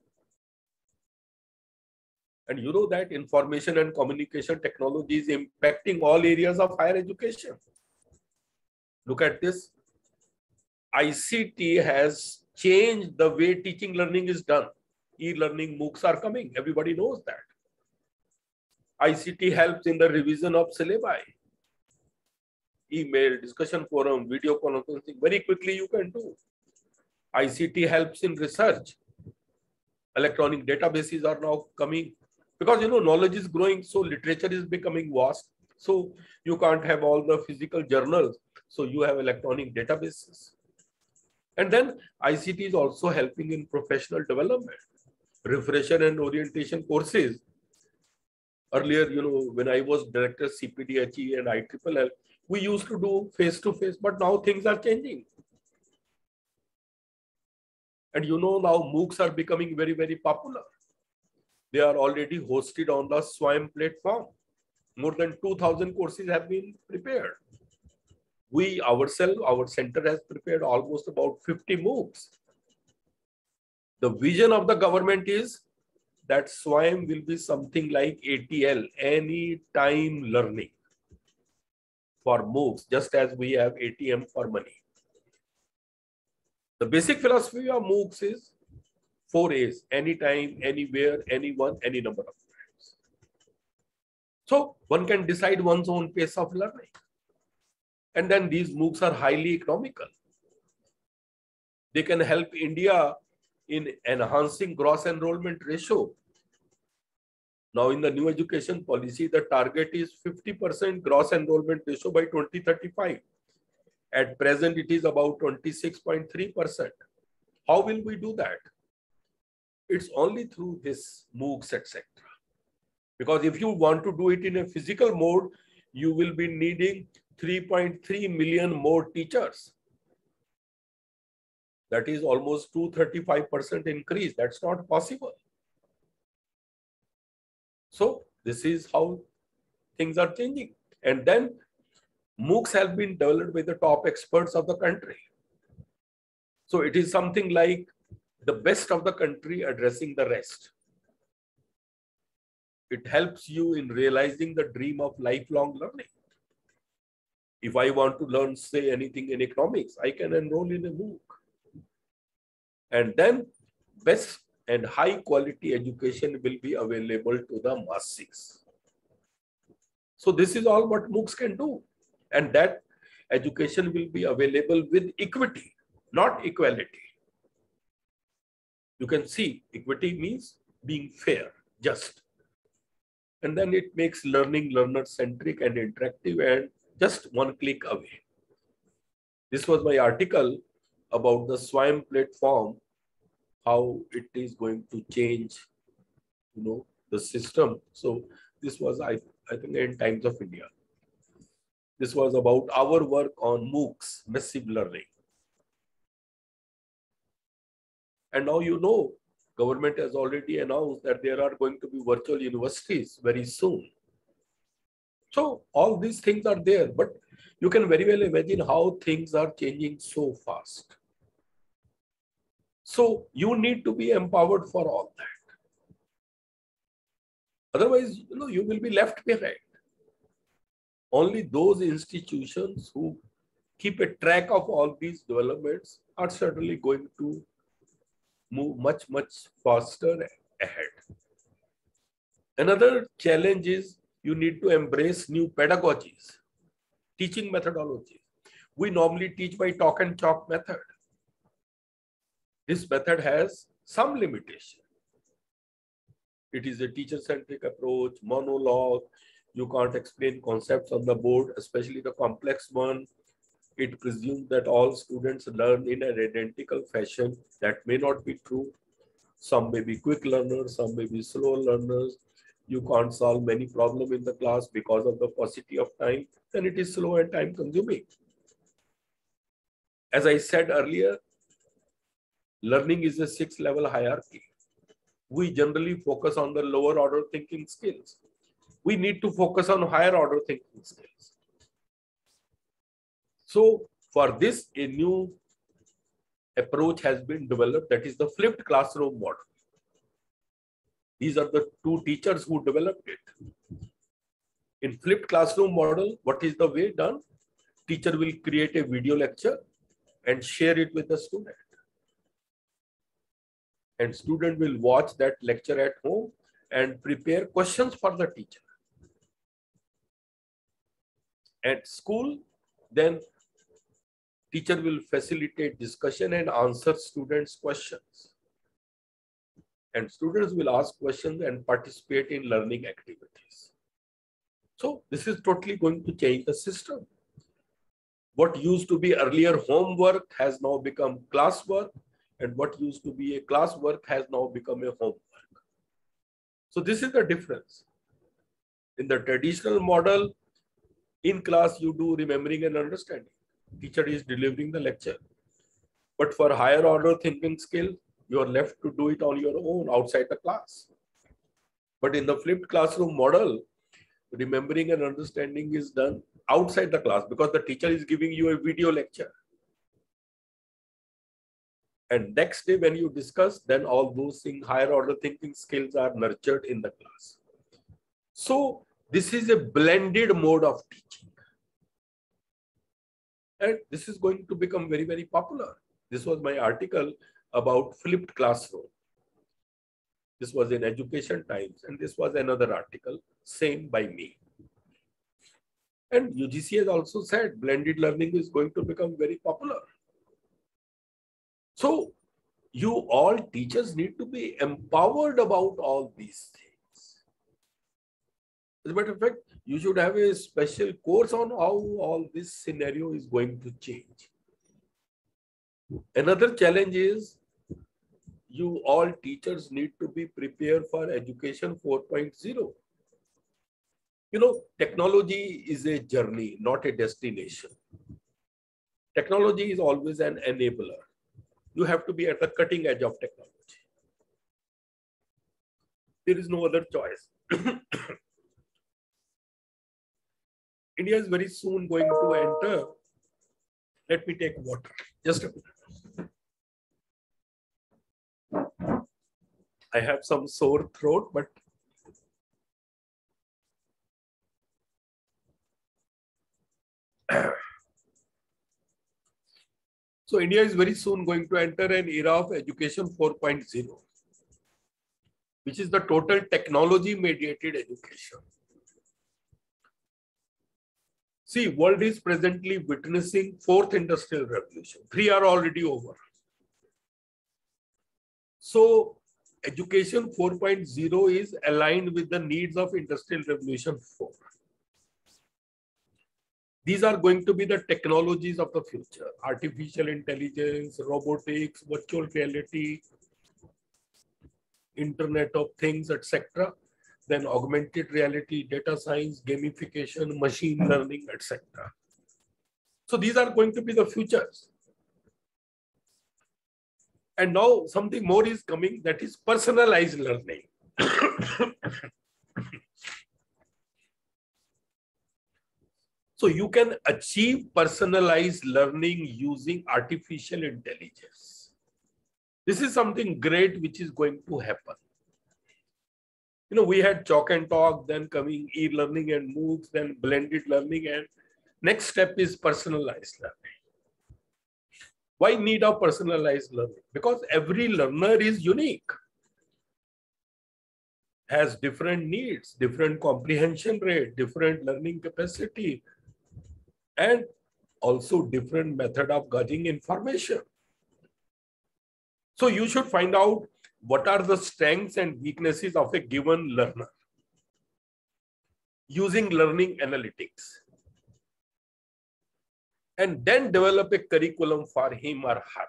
And you know that information and communication technology is impacting all areas of higher education. Look at this. I C T has changed the way teaching learning is done. E-learning MOOCs are coming. Everybody knows that. I C T helps in the revision of syllabi. Email, discussion forum, video conferencing, very quickly you can do. I C T helps in research. Electronic databases are now coming. Because, you know, knowledge is growing, so literature is becoming vast. So you can't have all the physical journals. So you have electronic databases. And then I C T is also helping in professional development, refresher and orientation courses. Earlier, you know, when I was director C P D H E and I L L L, we used to do face-to-face, but now things are changing. And you know, now MOOCs are becoming very, very popular. They are already hosted on the SWAYAM platform. More than two thousand courses have been prepared. We ourselves, our center has prepared almost about fifty MOOCs. The vision of the government is that SWAYAM will be something like A T L, anytime learning for MOOCs, just as we have A T M for money. The basic philosophy of MOOCs is four A's: anytime, anywhere, anyone, any number of times. So one can decide one's own pace of learning. And then these MOOCs are highly economical. They can help India in enhancing gross enrollment ratio. Now in the new education policy, the target is fifty percent gross enrollment ratio by twenty thirty-five. At present, it is about twenty-six point three percent. How will we do that? It's only through this MOOCs, et cetera. Because if you want to do it in a physical mode, you will be needing three point three million more teachers. That is almost two hundred thirty-five percent increase. That's not possible. So this is how things are changing. And then MOOCs have been developed by the top experts of the country. So it is something like the best of the country addressing the rest. It helps you in realizing the dream of lifelong learning. If I want to learn, say, anything in economics, I can enroll in a MOOC. And then best and high quality education will be available to the masses. So this is all what MOOCs can do. And that education will be available with equity, not equality. You can see equity means being fair, just. And then it makes learning learner-centric and interactive and just one click away. This was my article about the SWAYAM platform, how it is going to change, you know, the system. So this was, I, I think, in Times of India. This was about our work on MOOCs, massive learning. And now you know, government has already announced that there are going to be virtual universities very soon. So all these things are there, but you can very well imagine how things are changing so fast. So you need to be empowered for all that. Otherwise, you know, you will be left behind. Only those institutions who keep a track of all these developments are certainly going to move much, much faster ahead. Another challenge is you need to embrace new pedagogies, teaching methodologies. We normally teach by talk and chalk method. This method has some limitation. It is a teacher-centric approach, monologue. You can't explain concepts on the board, especially the complex one. It presumes that all students learn in an identical fashion. That may not be true. Some may be quick learners, some may be slow learners. You can't solve many problems in the class because of the paucity of time, then it is slow and time consuming. As I said earlier, learning is a six level hierarchy. We generally focus on the lower order thinking skills. We need to focus on higher order thinking skills. So for this, a new approach has been developed, that is the flipped classroom model. These are the two teachers who developed it. In flipped classroom model, what is the way done? Teacher will create a video lecture and share it with the student. And student will watch that lecture at home and prepare questions for the teacher. At school, then teacher will facilitate discussion and answer students' questions. And students will ask questions and participate in learning activities. So this is totally going to change the system. What used to be earlier homework has now become classwork, and what used to be a classwork has now become a homework. So this is the difference. In the traditional model, in class you do remembering and understanding. Teacher is delivering the lecture. But for higher order thinking skill, you are left to do it on your own outside the class. But in the flipped classroom model, remembering and understanding is done outside the class because the teacher is giving you a video lecture. And next day when you discuss, then all those things, higher order thinking skills are nurtured in the class. So this is a blended mode of teaching. And this is going to become very, very popular. This was my article about flipped classroom. This was in Education Times, and this was another article, same by me. And U G C has also said blended learning is going to become very popular. So you all teachers need to be empowered about all these things. As a matter of fact, you should have a special course on how all this scenario is going to change. Another challenge is you all teachers need to be prepared for education four point oh. You know, technology is a journey, not a destination. Technology is always an enabler. You have to be at the cutting edge of technology. There is no other choice. India is very soon going to enter. Let me take water. Just a minute. I have some sore throat, but so India is very soon going to enter an era of education four point oh, which is the total technology mediated education. See, world is presently witnessing fourth industrial revolution. Three are already over. So education four point oh is aligned with the needs of industrial revolution four. These are going to be the technologies of the future: artificial intelligence, robotics, virtual reality, Internet of Things, et cetera. Then augmented reality, data science, gamification, machine learning, et cetera. So these are going to be the futures. And now something more is coming, that is personalized learning. So you can achieve personalized learning using artificial intelligence. This is something great which is going to happen. You know, we had chalk and talk, then coming e-learning and MOOCs, then blended learning, and next step is personalized learning. Why need of personalized learning? Because every learner is unique, has different needs, different comprehension rate, different learning capacity, and also different method of gathering information. So you should find out what are the strengths and weaknesses of a given learner using learning analytics, and then develop a curriculum for him or her.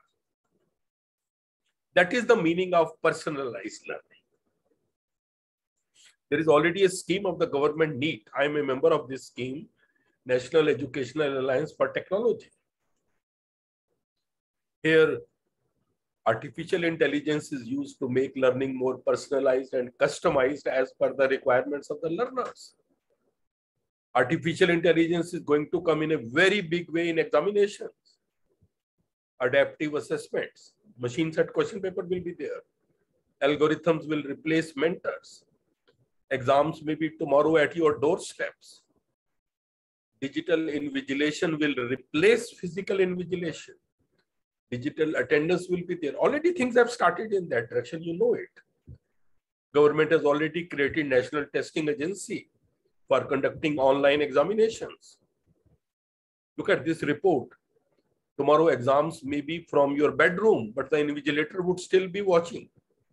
That is the meaning of personalized learning. There is already a scheme of the government NEET. I am a member of this scheme, National Educational Alliance for Technology. Here, artificial intelligence is used to make learning more personalized and customized as per the requirements of the learners. Artificial intelligence is going to come in a very big way in examinations. Adaptive assessments, machine set question paper will be there. Algorithms will replace mentors. Exams may be tomorrow at your doorsteps. Digital invigilation will replace physical invigilation. Digital attendance will be there. Already things have started in that direction, you know it. Government has already created National Testing Agency for conducting online examinations. Look at this report. Tomorrow exams may be from your bedroom, but the invigilator would still be watching.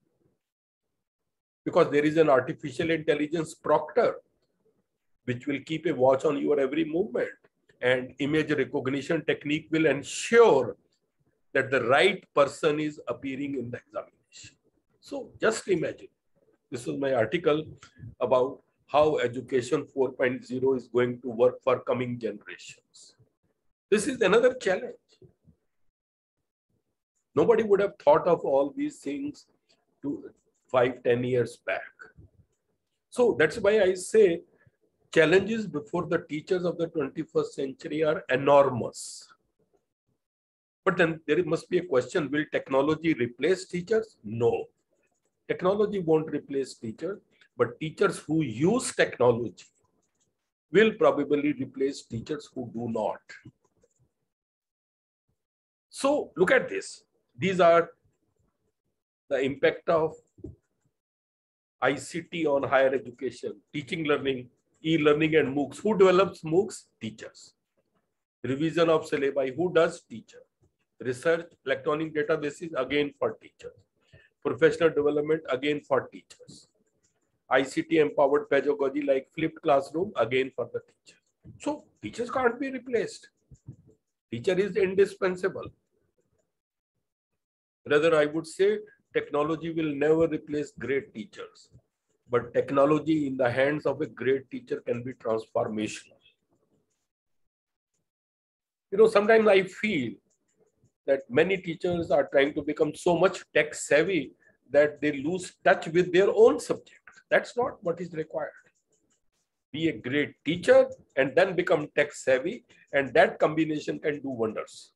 Because there is an artificial intelligence proctor, which will keep a watch on your every movement. And image recognition technique will ensure that the right person is appearing in the examination. So just imagine, this was my article about how education four point oh is going to work for coming generations. This is another challenge. Nobody would have thought of all these things to five, ten years back. So that's why I say challenges before the teachers of the twenty-first century are enormous. But then there must be a question, will technology replace teachers? No. Technology won't replace teachers, but teachers who use technology will probably replace teachers who do not. So look at this. These are the impact of I C T on higher education, teaching, learning, e-learning and MOOCs. Who develops MOOCs? Teachers. Revision of syllabi. Who does? Teacher. Research, electronic databases, again for teachers. Professional development, again for teachers. I C T empowered pedagogy like flipped classroom, again for the teacher. So teachers can't be replaced. Teacher is indispensable. Rather, I would say technology will never replace great teachers, but technology in the hands of a great teacher can be transformational. You know, sometimes I feel that many teachers are trying to become so much tech savvy that they lose touch with their own subject. That's not what is required. Be a great teacher and then become tech savvy, and that combination can do wonders.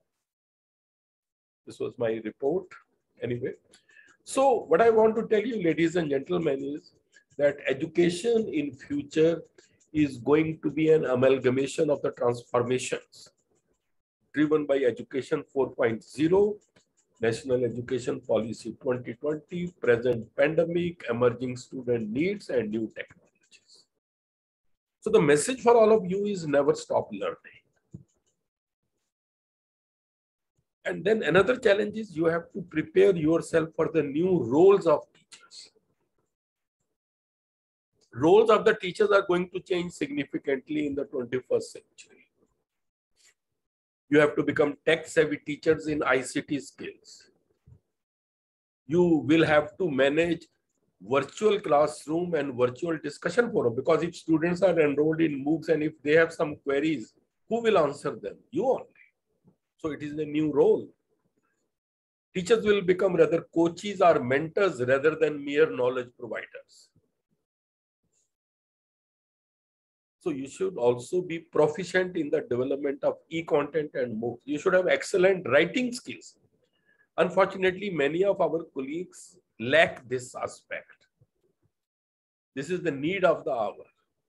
This was my report anyway. So what I want to tell you, ladies and gentlemen, is that education in future is going to be an amalgamation of the transformations driven by Education four point oh, National Education Policy twenty twenty, present pandemic, emerging student needs, and new technologies. So the message for all of you is never stop learning. And then another challenge is you have to prepare yourself for the new roles of teachers. Roles of the teachers are going to change significantly in the twenty-first century. You have to become tech-savvy teachers in I C T skills. You will have to manage virtual classroom and virtual discussion forum, because if students are enrolled in MOOCs and if they have some queries, who will answer them? You only. So it is a new role. Teachers will become rather coaches or mentors rather than mere knowledge providers. So you should also be proficient in the development of e-content and MOOCs. You should have excellent writing skills. Unfortunately, many of our colleagues lack this aspect. This is the need of the hour.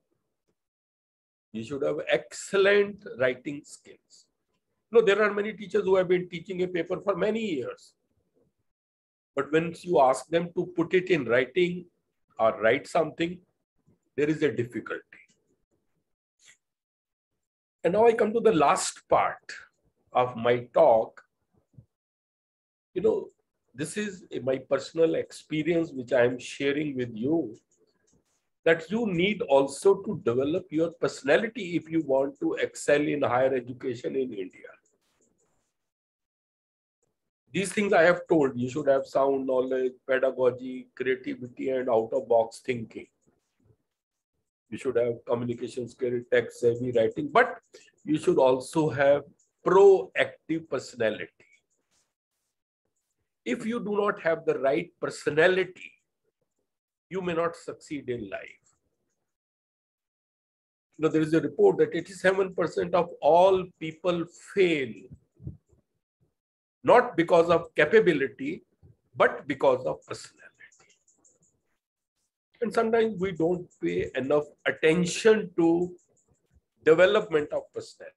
You should have excellent writing skills. No, there are many teachers who have been teaching a paper for many years. But when you ask them to put it in writing or write something, there is a difficulty. And now I come to the last part of my talk. You know, this is my personal experience which I am sharing with you, that you need also to develop your personality if you want to excel in higher education in India. These things I have told, you should have sound knowledge, pedagogy, creativity, and out-of-box thinking. You should have communication skill, tech savvy, writing, but you should also have proactive personality. If you do not have the right personality, you may not succeed in life. You know, there is a report that eighty-seven percent of all people fail, not because of capability, but because of personality. And sometimes we don't pay enough attention to development of personality.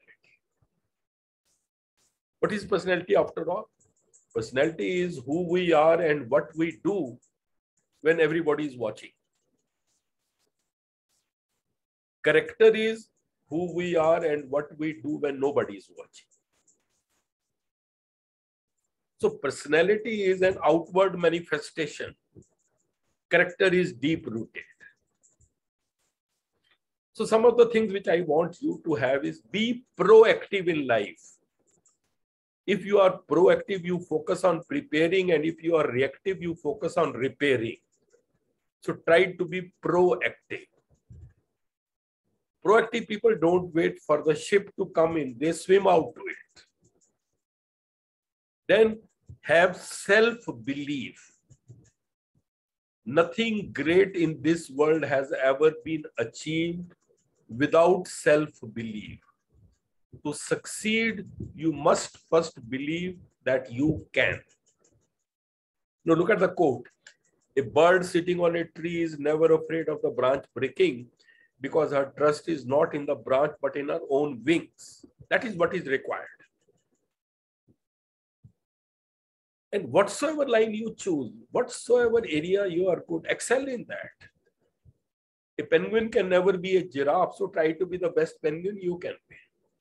What is personality after all? Personality is who we are and what we do when everybody is watching. Character is who we are and what we do when nobody is watching. So personality is an outward manifestation. Character is deep-rooted. So some of the things which I want you to have is be proactive in life. If you are proactive, you focus on preparing, and if you are reactive, you focus on repairing. So try to be proactive. Proactive people don't wait for the ship to come in, they swim out to it. Then have self-belief. Nothing great in this world has ever been achieved without self-belief. To succeed, you must first believe that you can. Now look at the quote. A bird sitting on a tree is never afraid of the branch breaking because her trust is not in the branch but in her own wings. That is what is required. And whatsoever line you choose, whatsoever area you are good, excel in that. A penguin can never be a giraffe, so try to be the best penguin you can be.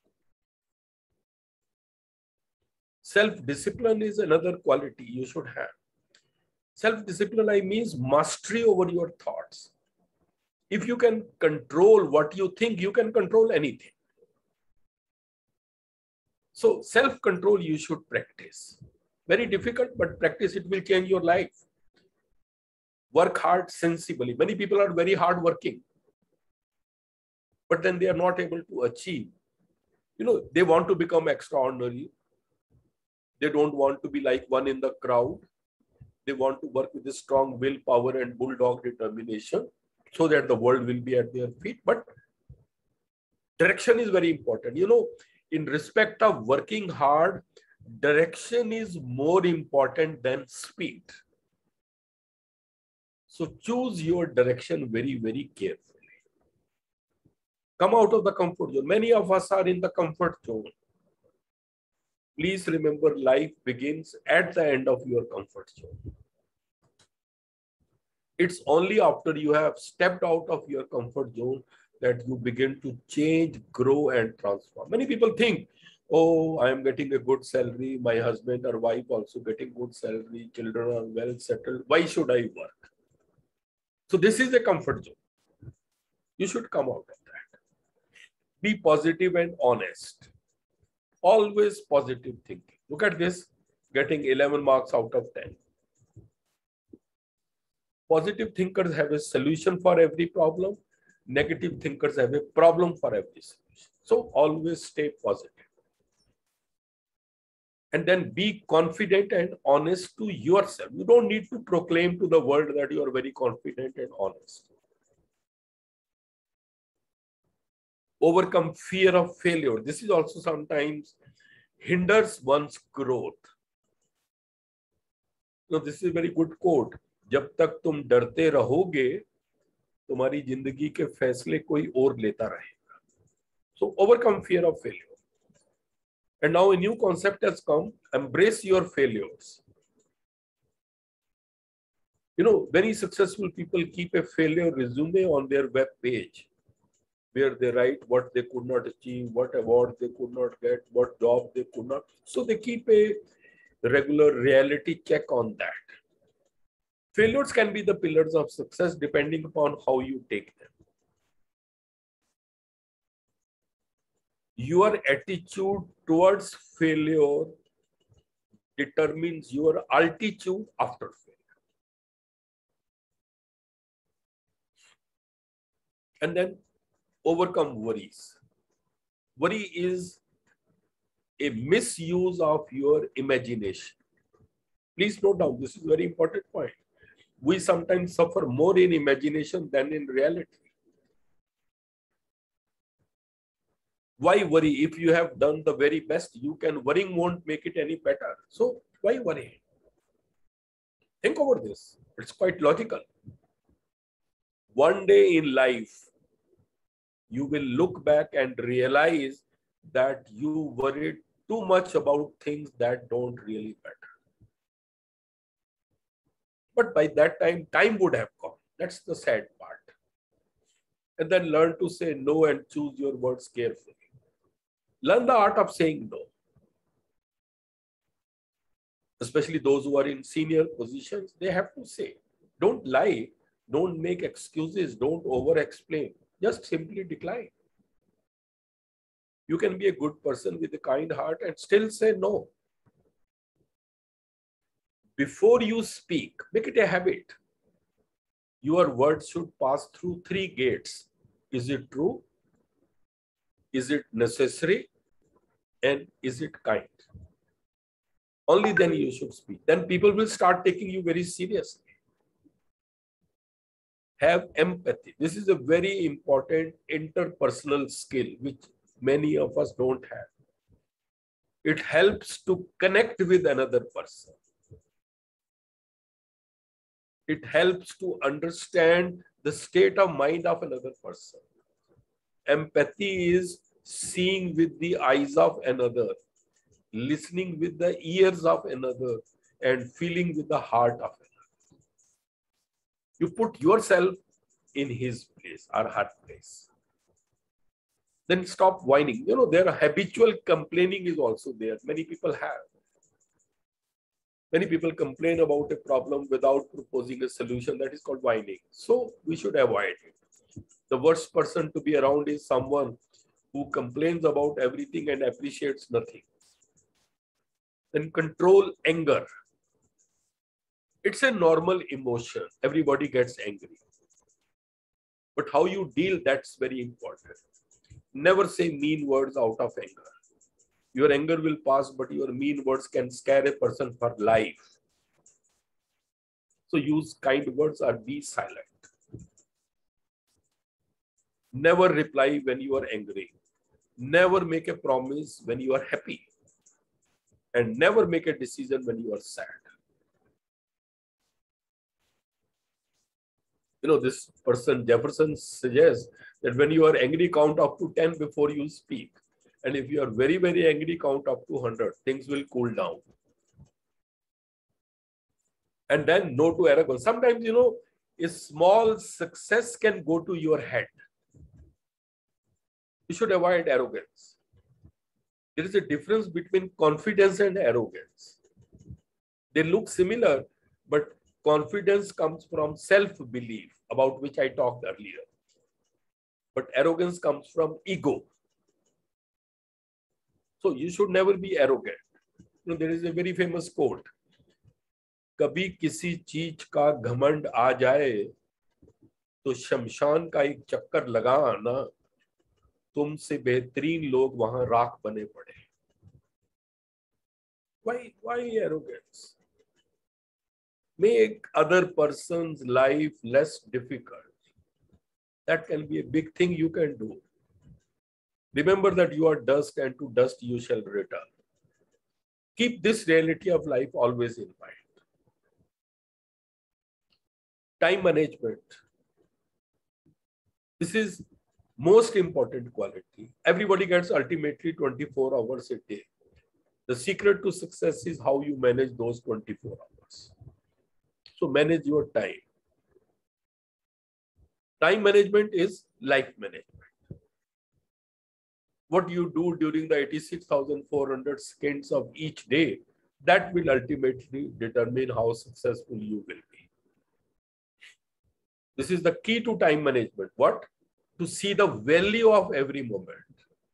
Self-discipline is another quality you should have. Self-discipline, I mean, mastery over your thoughts. If you can control what you think, you can control anything. So self-control you should practice. Very difficult, but practice, it will change your life. Work hard sensibly. Many people are very hard working, but then they are not able to achieve. You know, they want to become extraordinary. They don't want to be like one in the crowd. They want to work with a strong willpower and bulldog determination so that the world will be at their feet. But direction is very important. You know, in respect of working hard, direction is more important than speed. So choose your direction very, very carefully. Come out of the comfort zone. Many of us are in the comfort zone. Please remember, life begins at the end of your comfort zone. It's only after you have stepped out of your comfort zone that you begin to change, grow, and transform. Many people think, oh, I am getting a good salary. My husband or wife also getting good salary. Children are well settled. Why should I work? So this is a comfort zone. You should come out of that. Be positive and honest. Always positive thinking. Look at this, getting eleven marks out of ten. Positive thinkers have a solution for every problem. Negative thinkers have a problem for every solution. So always stay positive. And then be confident and honest to yourself. You don't need to proclaim to the world that you are very confident and honest. Overcome fear of failure. This is also sometimes hinders one's growth. So this is a very good quote. जब तक तुम डरते रहोगे, तुम्हारी जिंदगी के फैसले कोई और लेता रहेगा. So overcome fear of failure. And now a new concept has come. Embrace your failures. You know, very successful people keep a failure resume on their web page, where they write what they could not achieve, what award they could not get, what job they could not. So they keep a regular reality check on that. Failures can be the pillars of success depending upon how you take them. Your attitude towards failure determines your altitude after failure. And then overcome worries. Worry is a misuse of your imagination. Please note down, this is a very important point. We sometimes suffer more in imagination than in reality. Why worry? If you have done the very best you can, worrying won't make it any better. So why worry? Think over this. It's quite logical. One day in life, you will look back and realize that you worried too much about things that don't really matter. But by that time, time would have come. That's the sad part. And then learn to say no and choose your words carefully. Learn the art of saying no. Especially those who are in senior positions, they have to say. Don't lie. Don't make excuses. Don't over-explain. Just simply decline. You can be a good person with a kind heart and still say no. Before you speak, make it a habit. Your words should pass through three gates. Is it true? Is it necessary? And is it kind? Only then you should speak. Then people will start taking you very seriously. Have empathy. This is a very important interpersonal skill which many of us don't have. It helps to connect with another person. It helps to understand the state of mind of another person. Empathy is seeing with the eyes of another, listening with the ears of another, and feeling with the heart of another. You put yourself in his place or her place. Then stop whining. You know, their habitual complaining is also there. Many people have. Many people complain about a problem without proposing a solution. That is called whining. So we should avoid it. The worst person to be around is someone who complains about everything and appreciates nothing. Then control anger. It's a normal emotion. Everybody gets angry. But how you deal, that's very important. Never say mean words out of anger. Your anger will pass, but your mean words can scare a person for life. So use kind words or be silent. Never reply when you are angry. Never make a promise when you are happy. And never make a decision when you are sad. You know, this person, Jefferson, suggests that when you are angry, count up to ten before you speak. And if you are very, very angry, count up to one hundred. Things will cool down. And then no to arrogance. Sometimes, you know, a small success can go to your head. You should avoid arrogance. There is a difference between confidence and arrogance. They look similar, but confidence comes from self-belief, about which I talked earlier. But arrogance comes from ego. So you should never be arrogant. You know, there is a very famous quote. कभी किसी चीज का घमंड आ जाए तो शमशान का एक चक्कर लगाना, तुमसे बेहतरीन लोग वहां राख बने पड़े. Why, why arrogance? Make other person's life less difficult. That can be a big thing you can do. Remember that you are dust and to dust you shall return. Keep this reality of life always in mind. Time management. This is most important quality. Everybody gets ultimately twenty-four hours a day. The secret to success is how you manage those twenty-four hours. So manage your time. Time management is life management. What you do during the eighty-six thousand four hundred seconds of each day, that will ultimately determine how successful you will be. This is the key to time management. What? To see the value of every moment.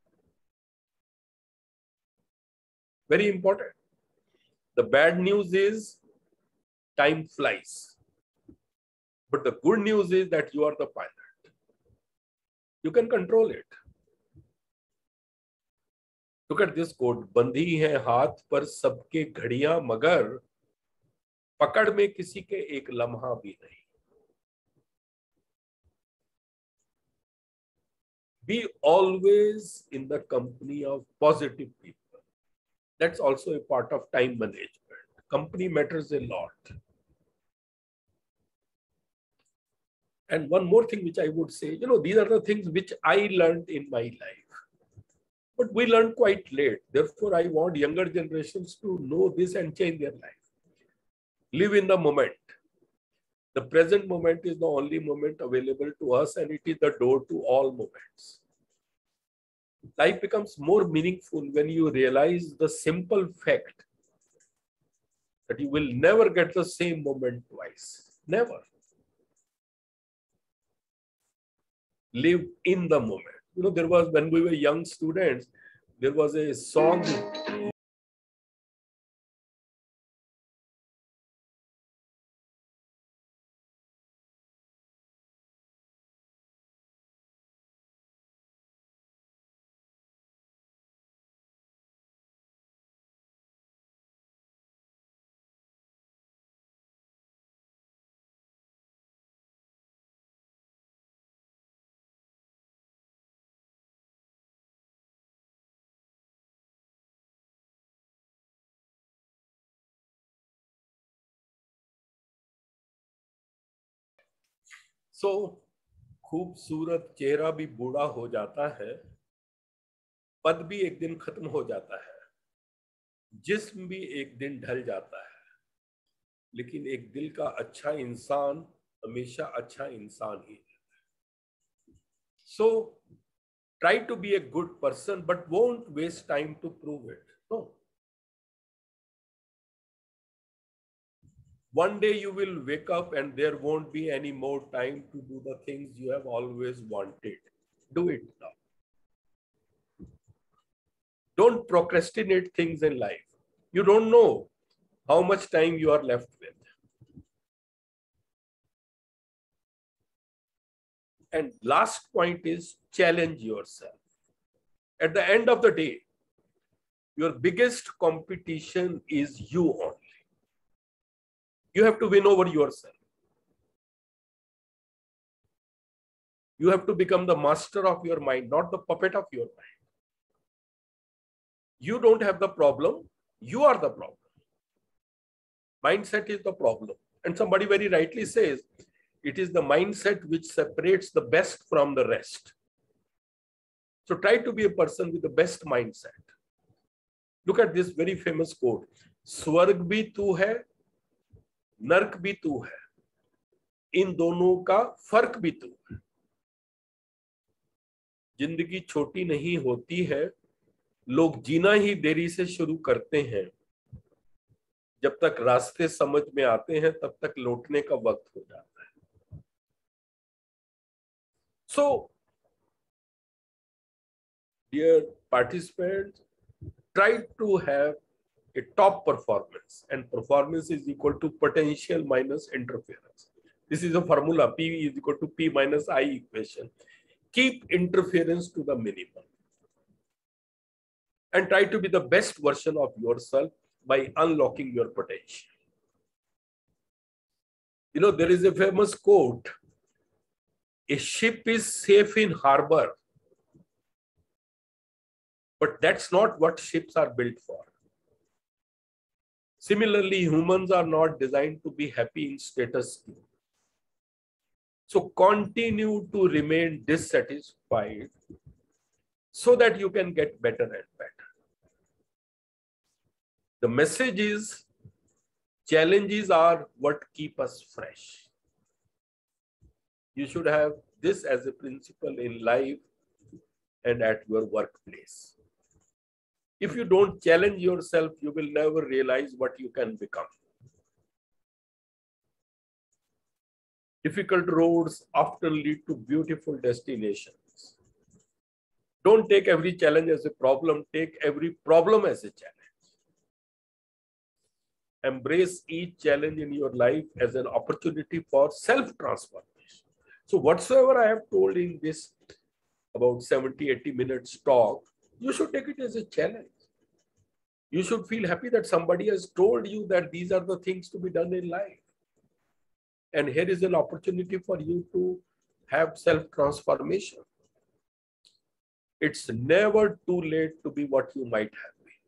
Very important. The bad news is time flies. But the good news is that you are the pilot. You can control it. Look at this quote. बंधी है हाथ पर सबके घड़ियां मगर पकड़ में किसी के एक लम्हा भी नहीं. Be always in the company of positive people. That's also a part of time management. Company matters a lot. And one more thing which I would say, you know, these are the things which I learned in my life. But we learned quite late. Therefore, I want younger generations to know this and change their life. Live in the moment. The present moment is the only moment available to us, and it is the door to all moments. Life becomes more meaningful when you realize the simple fact that you will never get the same moment twice. Never. Live in the moment. You know, there was, when we were young students, there was a song सो खूबसूरत चेहरा भी बूढ़ा हो जाता है, पद भी एक दिन खत्म हो जाता है, जिस्म भी एक दिन ढल जाता है, लेकिन एक दिल का अच्छा इंसान हमेशा अच्छा इंसान ही रहता है. सो try to be a good person, but won't waste time to prove it. No. One day you will wake up and there won't be any more time to do the things you have always wanted. Do it now. Don't procrastinate things in life. You don't know how much time you are left with. And last point is challenge yourself. At the end of the day, your biggest competition is you only. You have to win over yourself. You have to become the master of your mind, not the puppet of your mind. You don't have the problem. You are the problem. Mindset is the problem. And somebody very rightly says, it is the mindset which separates the best from the rest. So try to be a person with the best mindset. Look at this very famous quote. Swarg bhi tu hai, नर्क भी तू है, इन दोनों का फर्क भी तू है. जिंदगी छोटी नहीं होती है, लोग जीना ही देरी से शुरू करते हैं. जब तक रास्ते समझ में आते हैं तब तक लौटने का वक्त हो जाता है. So, dear participants, try to have a top performance, and performance is equal to potential minus interference. This is a formula. P is equal to P minus I equation. Keep interference to the minimum and try to be the best version of yourself by unlocking your potential. You know, there is a famous quote, a ship is safe in harbor, but that's not what ships are built for. Similarly, humans are not designed to be happy in status quo. So continue to remain dissatisfied so that you can get better and better. The message is, challenges are what keep us fresh. You should have this as a principle in life and at your workplace. If you don't challenge yourself, you will never realize what you can become. Difficult roads often lead to beautiful destinations. Don't take every challenge as a problem, take every problem as a challenge. Embrace each challenge in your life as an opportunity for self-transformation. So whatsoever I have told in this about seventy, eighty minutes talk, you should take it as a challenge. You should feel happy that somebody has told you that these are the things to be done in life. And here is an opportunity for you to have self-transformation. It's never too late to be what you might have been.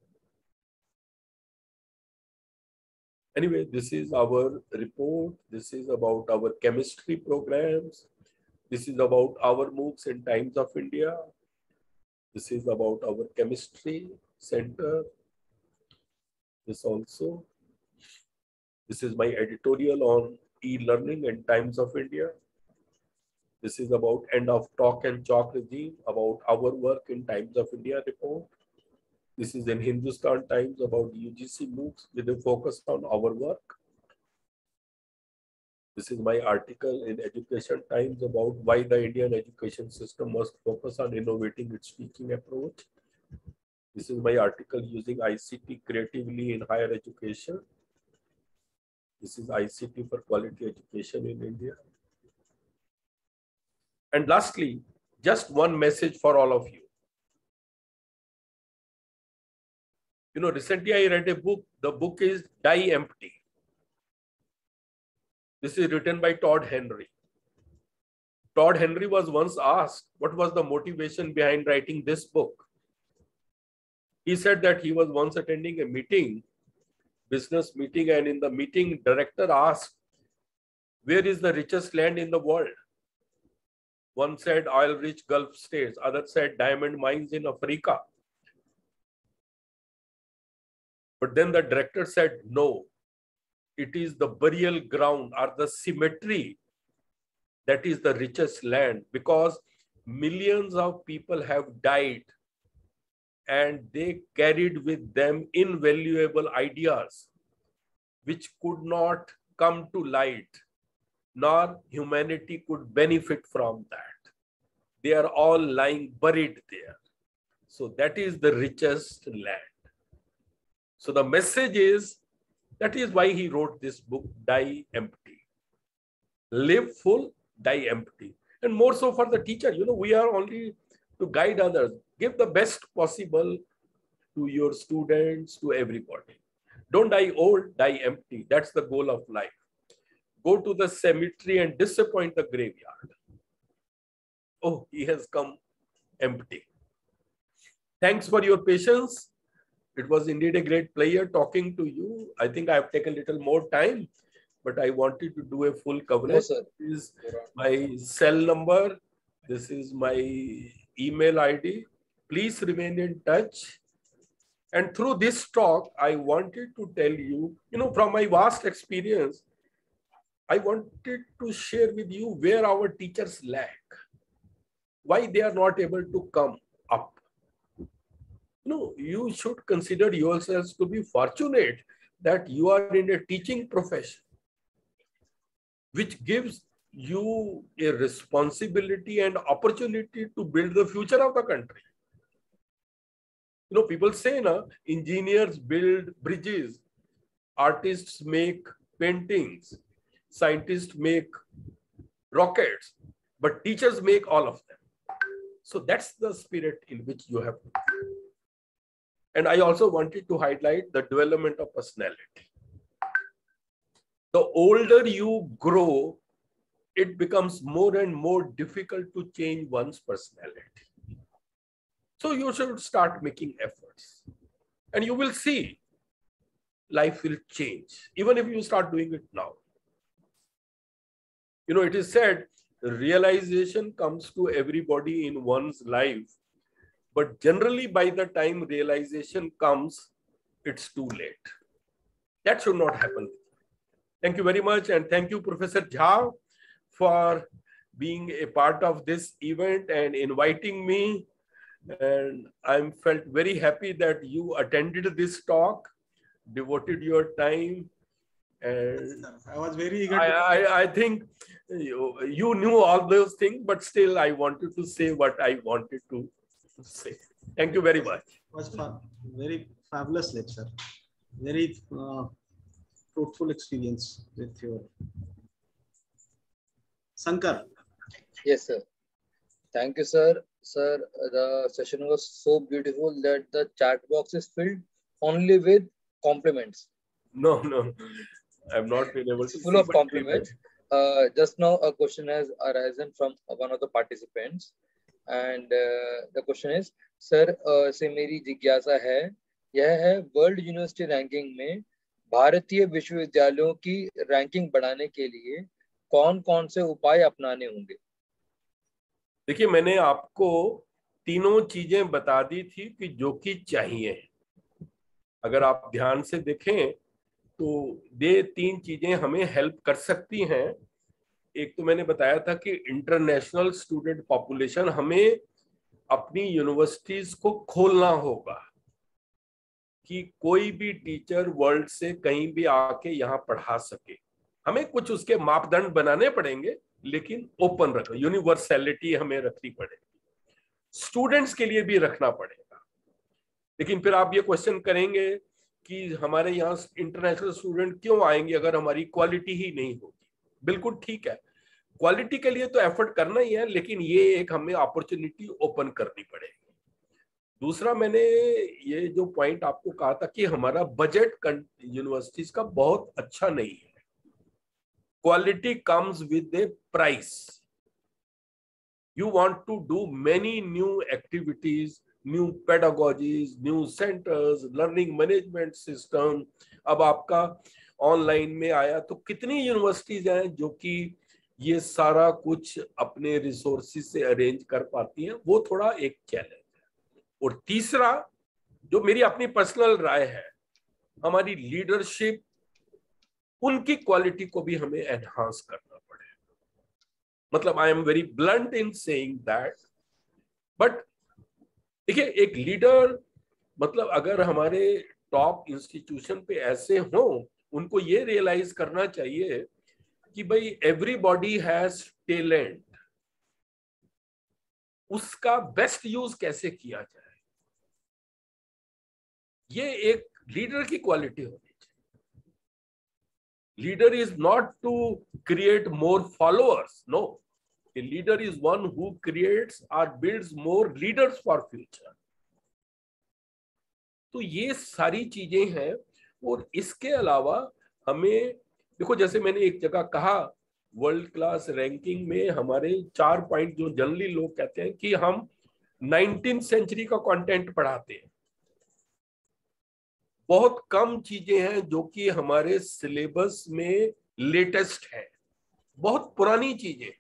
Anyway, this is our report. This is about our chemistry programs. This is about our MOOCs in Times of India. This is about our chemistry center. This also. This is my editorial on e-learning in Times of India. This is about end of talk and chalk regime, about our work in Times of India report. This is in Hindustan Times about U G C MOOCs with a focus on our work. This is my article in Education Times about why the Indian education system must focus on innovating its teaching approach. This is my article using I C T creatively in higher education. This is I C T for quality education in India. And lastly, just one message for all of you. You know, recently I read a book. The book is Die Empty. This is written by Todd Henry. Todd Henry was once asked what was the motivation behind writing this book. He said that he was once attending a meeting, business meeting, and in the meeting, director asked, where is the richest land in the world? One said oil-rich Gulf states, other said diamond mines in Africa. But then the director said, no, it is the burial ground or the cemetery that is the richest land, because millions of people have died and they carried with them invaluable ideas which could not come to light, nor humanity could benefit from that. They are all lying buried there. So that is the richest land. So the message is, that is why he wrote this book, Die Empty. Live full, die empty. And more so for the teacher, you know, we are only to guide others. Give the best possible to your students, to everybody. Don't die old, die empty. That's the goal of life. Go to the cemetery and disappoint the graveyard. Oh, he has come empty. Thanks for your patience. It was indeed a great pleasure talking to you. I think I have taken a little more time, but I wanted to do a full coverage. No, sir. This is my cell number. This is my email I D. Please remain in touch. And through this talk, I wanted to tell you, you know, from my vast experience, I wanted to share with you where our teachers lack, why they are not able to come up. No, you should consider yourselves to be fortunate that you are in a teaching profession, which gives you a responsibility and opportunity to build the future of the country. You know, people say, na, engineers build bridges, artists make paintings, scientists make rockets, but teachers make all of them. So that's the spirit in which you have to. And I also wanted to highlight the development of personality. The older you grow, it becomes more and more difficult to change one's personality. So you should start making efforts. And you will see life will change, even if you start doing it now. You know, it is said, realization comes to everybody in one's life. But generally, by the time realization comes, it's too late. That should not happen. Thank you very much. And thank you, Professor Jha, for being a part of this event and inviting me. And I felt very happy that you attended this talk, devoted your time. And I was very eager. I, I, I think you, you knew all those things, but still I wanted to say what I wanted to say. Thank you very much. It was fun. Very fabulous lecture. Very uh, fruitful experience with your Sankar. Yes, sir. Thank you, sir. Sir, the session was so beautiful that the chat box is filled only with compliments. No, no. I've not been able to. Full of compliments. Uh, just now, a question has arisen from one of the participants. And uh, the question is, sir, uh, से मेरी जिज्ञासा है, यह है world university ranking में भारतीय विश्वविद्यालयों की रैंकिंग बढ़ाने के लिए कौन कौन से उपाय अपनाने होंगे? देखिए, मैंने आपको तीनों चीजें बता दी थी कि जो कि चाहिए. अगर आप ध्यान से देखें तो ये तीन चीजें हमें हेल्प कर सकती हैं. एक तो मैंने बताया था कि इंटरनेशनल स्टूडेंट पॉपुलेशन, हमें अपनी यूनिवर्सिटीज को खोलना होगा कि कोई भी टीचर वर्ल्ड से कहीं भी आके यहाँ पढ़ा सके. हमें कुछ उसके मापदंड बनाने पड़ेंगे, लेकिन ओपन रखना, यूनिवर्सैलिटी हमें रखनी पड़ेगी. स्टूडेंट्स के लिए भी रखना पड़ेगा. लेकिन फिर आप ये क्वेश्चन करेंगे कि हमारे यहाँ इंटरनेशनल स्टूडेंट क्यों आएंगे अगर हमारी क्वालिटी ही नहीं होगी. बिल्कुल ठीक है, क्वालिटी के लिए तो एफर्ट करना ही है, लेकिन ये एक हमें अपॉर्चुनिटी ओपन करनी पड़ेगी. दूसरा, मैंने ये जो पॉइंट आपको कहा था कि हमारा बजट यूनिवर्सिटीज का बहुत अच्छा नहीं है. Quality comes with a price. You want to do many new activities, new pedagogies, new centres, learning management system. अब आपका ऑनलाइन में आया तो कितनी यूनिवर्सिटीज हैं जो कि ये सारा कुछ अपने रिसोर्सेज से अरेंज कर पाती हैं, वो थोड़ा एक चैलेंज है। और तीसरा जो मेरी अपनी पर्सनल राय है, हमारी लीडरशिप, उनकी क्वालिटी को भी हमें एनहांस करना पड़ेगा। मतलब I am very blunt in saying that, but देखिए एक लीडर मतलब अगर हमारे टॉप इंस्टीट्यूशन पे ऐसे हों, उनको ये रियलाइज करना चाहिए कि भाई एवरीबॉडी हैज टैलेंट, उसका बेस्ट यूज कैसे किया जाए, ये एक लीडर की क्वालिटी होनी चाहिए। Leader is not to create more followers, no, a leader is one who creates or builds more leaders for future. तो ये सारी चीजें हैं। और इसके अलावा हमें देखो, जैसे मैंने एक जगह कहा, वर्ल्ड क्लास रैंकिंग में हमारे चार पॉइंट जो जनरली लोग कहते हैं कि हम नाइनटीन सेंचुरी का कंटेंट पढ़ाते हैं। बहुत कम चीजें हैं जो कि हमारे सिलेबस में लेटेस्ट है, बहुत पुरानी चीजें,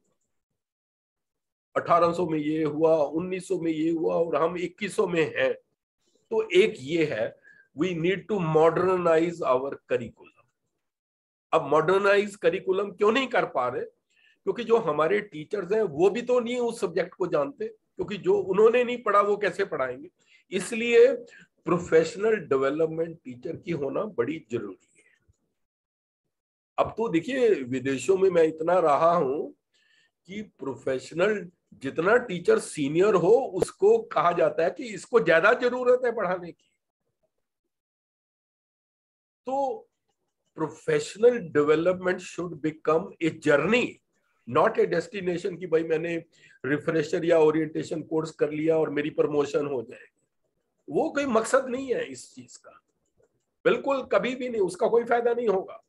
अठारह सौ में ये हुआ, उन्नीस सौ में ये हुआ, और हम इक्कीस सौ में हैं। तो एक ये है, we need to modernise our curriculum. अब मॉडर्नाइज करिकुलम क्यों नहीं कर पा रहे? क्योंकि जो हमारे टीचर्स हैं वो भी तो नहीं उस सब्जेक्ट को जानते, क्योंकि जो उन्होंने नहीं पढ़ा वो कैसे पढ़ाएंगे। इसलिए प्रोफेशनल डेवलपमेंट टीचर की होना बड़ी जरूरी है। अब तो देखिए विदेशों में मैं इतना रहा हूं कि प्रोफेशनल जितना टीचर सीनियर हो उसको कहा जाता है कि इसको ज्यादा जरूरत है पढ़ाने की। तो professional development should become a journey, not a destination कि भाई मैंने रिफ्रेशर या ओरिएंटेशन कोर्स कर लिया और मेरी प्रमोशन हो जाएगी। वो कोई मकसद नहीं है इस चीज का, बिल्कुल कभी भी नहीं, उसका कोई फायदा नहीं होगा।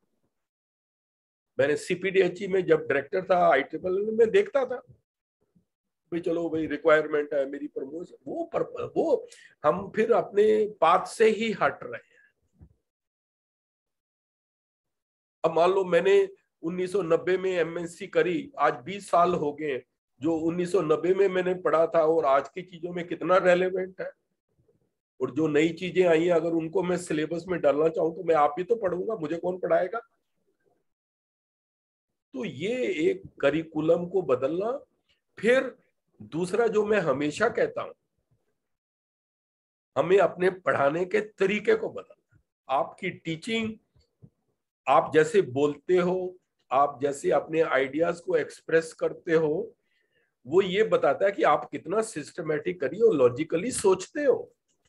मैंने सीपीडीएचई में जब डायरेक्टर था आई ट्रिपल में देखता था भाई चलो भाई रिक्वायरमेंट है मेरी प्रमोशन, वो पर वो हम फिर अपने पाथ से ही हट रहे हैं। अब मान लो मैंने उन्नीस सौ नब्बे में एमएससी करी, आज बीस साल हो गए, जो उन्नीस सौ नब्बे में मैंने पढ़ा था और आज की चीजों में कितना रेलेवेंट है। और जो नई चीजें आई हैं अगर उनको मैं सिलेबस में डालना चाहूं तो मैं आप ही तो पढ़ूंगा, मुझे कौन पढ़ाएगा। तो ये एक करिकुलम को बदलना। फिर दूसरा जो मैं हमेशा कहता हूं, हमें अपने पढ़ाने के तरीके को बदलना। आपकी टीचिंग, आप जैसे बोलते हो, आप जैसे अपने आइडियाज को एक्सप्रेस करते हो, वो ये बताता है कि आप कितना सिस्टमैटिकली और लॉजिकली सोचते हो।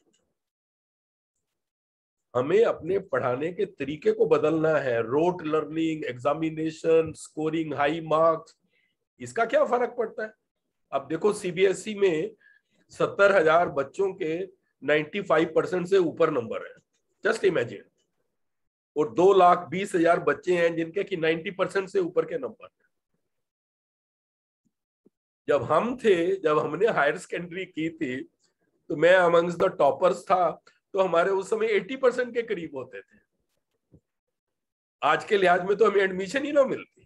हमें अपने पढ़ाने के तरीके को बदलना है। Rote learning, examination, scoring high marks, इसका क्या फर्क पड़ता है? अब देखो सीबीएसई में सत्तर हजार बच्चों के पचानवे परसेंट से ऊपर नंबर है, जस्ट इमेजिन। और दो लाख बीस हजार बच्चे हैं जिनके कि नब्बे परसेंट से ऊपर के नंबर। जब हम थे, जब हमने हायर सेकेंडरी की थी, तो मैं अमंग्स द टॉपर्स था, तो हमारे उस समय अस्सी परसेंट के करीब होते थे। आज के लिहाज में तो हमें एडमिशन ही ना मिलती।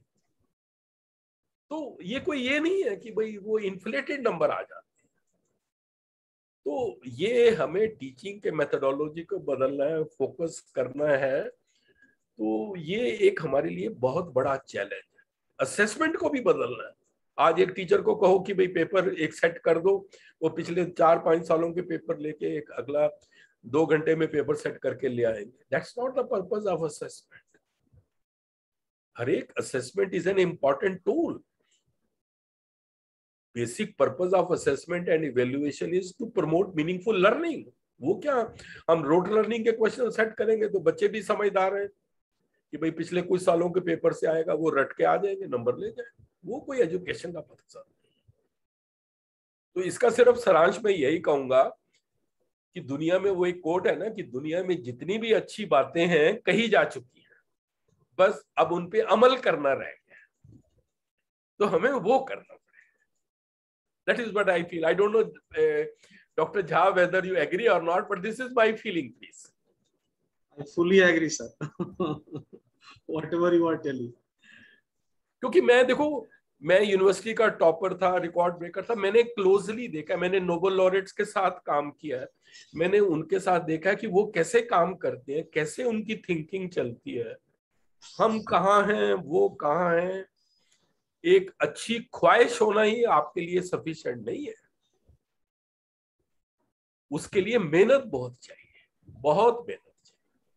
तो ये कोई ये नहीं है कि भाई वो इन्फ्लेटेड नंबर आ जाते हैं। तो ये हमें टीचिंग के मेथोडोलॉजी को बदलना है, फोकस करना है। तो ये एक हमारे लिए बहुत बड़ा चैलेंज है। असेसमेंट को भी बदलना है। आज एक टीचर को कहो कि भाई पेपर एक सेट कर दो, वो पिछले चार पांच सालों के पेपर लेके एक अगला दो घंटे में पेपर सेट करके ले आएंगे। That's not the purpose of assessment. हर एक assessment is an important tool. Basic purpose of assessment and evaluation is to promote meaningful learning. वो क्या हम रोट लर्निंग के क्वेश्चन सेट करेंगे तो बच्चे भी समझदार हैं कि भाई पिछले कुछ सालों के पेपर से आएगा, वो रट के आ जाएंगे, नंबर ले जाएंगे। वो कोई एजुकेशन का मकसद नहीं। तो इसका सिर्फ सारांश में यही कहूंगा कि दुनिया में वो एक कोट है ना कि दुनिया में जितनी भी अच्छी बातें हैं कही जा चुकी हैं, बस अब उन पे अमल करना रह गया। तो हमें वो करना पड़ेगा। That is what I feel. I don't know, uh, Doctor Jha, whether you agree or not, but this is my feeling, please. I fully agree, sir. Whatever you are telling. क्योंकि मैं देखो, मैं यूनिवर्सिटी का topper था, record breaker था, मैंने closely देखा, मैंने नोबेल लॉरेट्स के साथ काम किया है, मैंने उनके साथ देखा कि वो कैसे काम करते हैं, कैसे उनकी थिंकिंग चलती है। हम कहाँ हैं, वो कहाँ हैं। एक अच्छी ख्वाहिश होना ही आपके लिए सफिशिएंट नहीं है, उसके लिए मेहनत बहुत चाहिए, बहुत मेहनत चाहिए।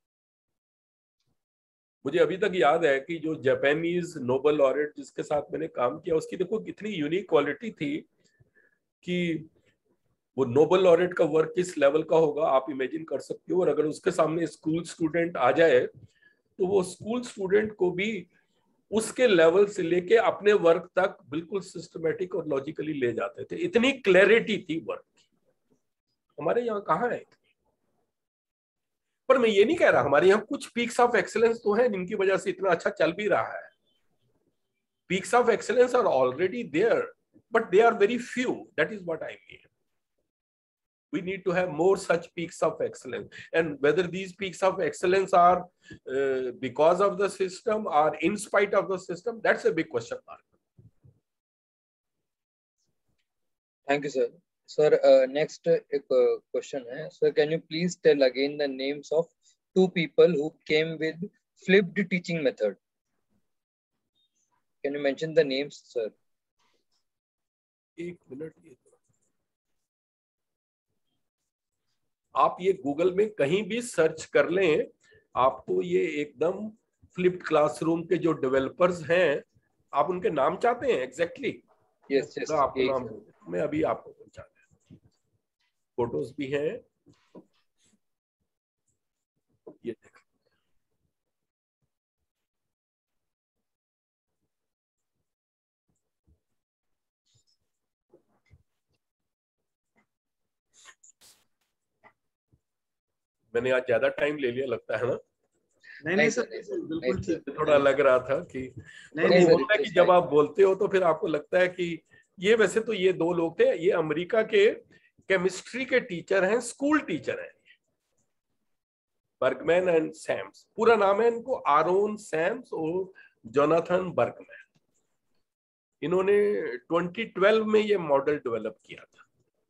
मुझे अभी तक याद है कि जो जापानीज नोबेल लॉरेट जिसके साथ मैंने काम किया, उसकी देखो कितनी यूनिक क्वालिटी थी कि वो नोबेल लॉरेट का वर्क किस लेवल का होगा आप इमेजिन कर सकते हो। और अगर उसके सामने स्कूल स्टूडेंट आ जाए तो वो स्कूल स्टूडेंट को भी उसके लेवल से लेके अपने वर्क तक बिल्कुल सिस्टमेटिक और लॉजिकली ले जाते थे। इतनी क्लैरिटी थी वर्क की। हमारे यहाँ कहाँ है? पर मैं ये नहीं कह रहा, हमारे यहाँ कुछ पीक्स ऑफ एक्सेलेंस तो है जिनकी वजह से इतना अच्छा चल भी रहा है। Peaks of excellence are already there, but they are very few. That is what I mean. We need to have more such peaks of excellence, and whether these peaks of excellence are uh, because of the system or in spite of the system, that's a big question mark. Thank you, sir. Sir, uh, next एक uh, question है. Sir, can you please tell again the names of two people who came with flipped teaching method? Can you mention the names, sir? एक minute, ये आप ये Google में कहीं भी search कर लें, आपको ये एकदम फ्लिप्ड क्लासरूम के जो डेवलपर्स हैं, आप उनके नाम चाहते हैं एग्जैक्टली? यस यस, आपको नाम, मैं अभी आपको पहुंचा दें, फोटोज भी हैं, ये देख। मैंने आज ज्यादा टाइम ले लिया लगता है ना? नहीं नहीं सर, बिल्कुल ठीक। थोड़ा लग रहा था कि नहीं नहीं होता है कि जब आप बोलते हो तो फिर आपको लगता है कि ये, वैसे तो ये दो लोग थे, ये अमेरिका के केमिस्ट्री के टीचर हैं, स्कूल टीचर हैं, बर्गमैन एंड सैम्स। पूरा नाम है इनको आरोन सैम्स और जोनाथन बर्गमैन। इन्होंने ट्वेंटी ट्वेल्व में ये मॉडल डेवलप किया था।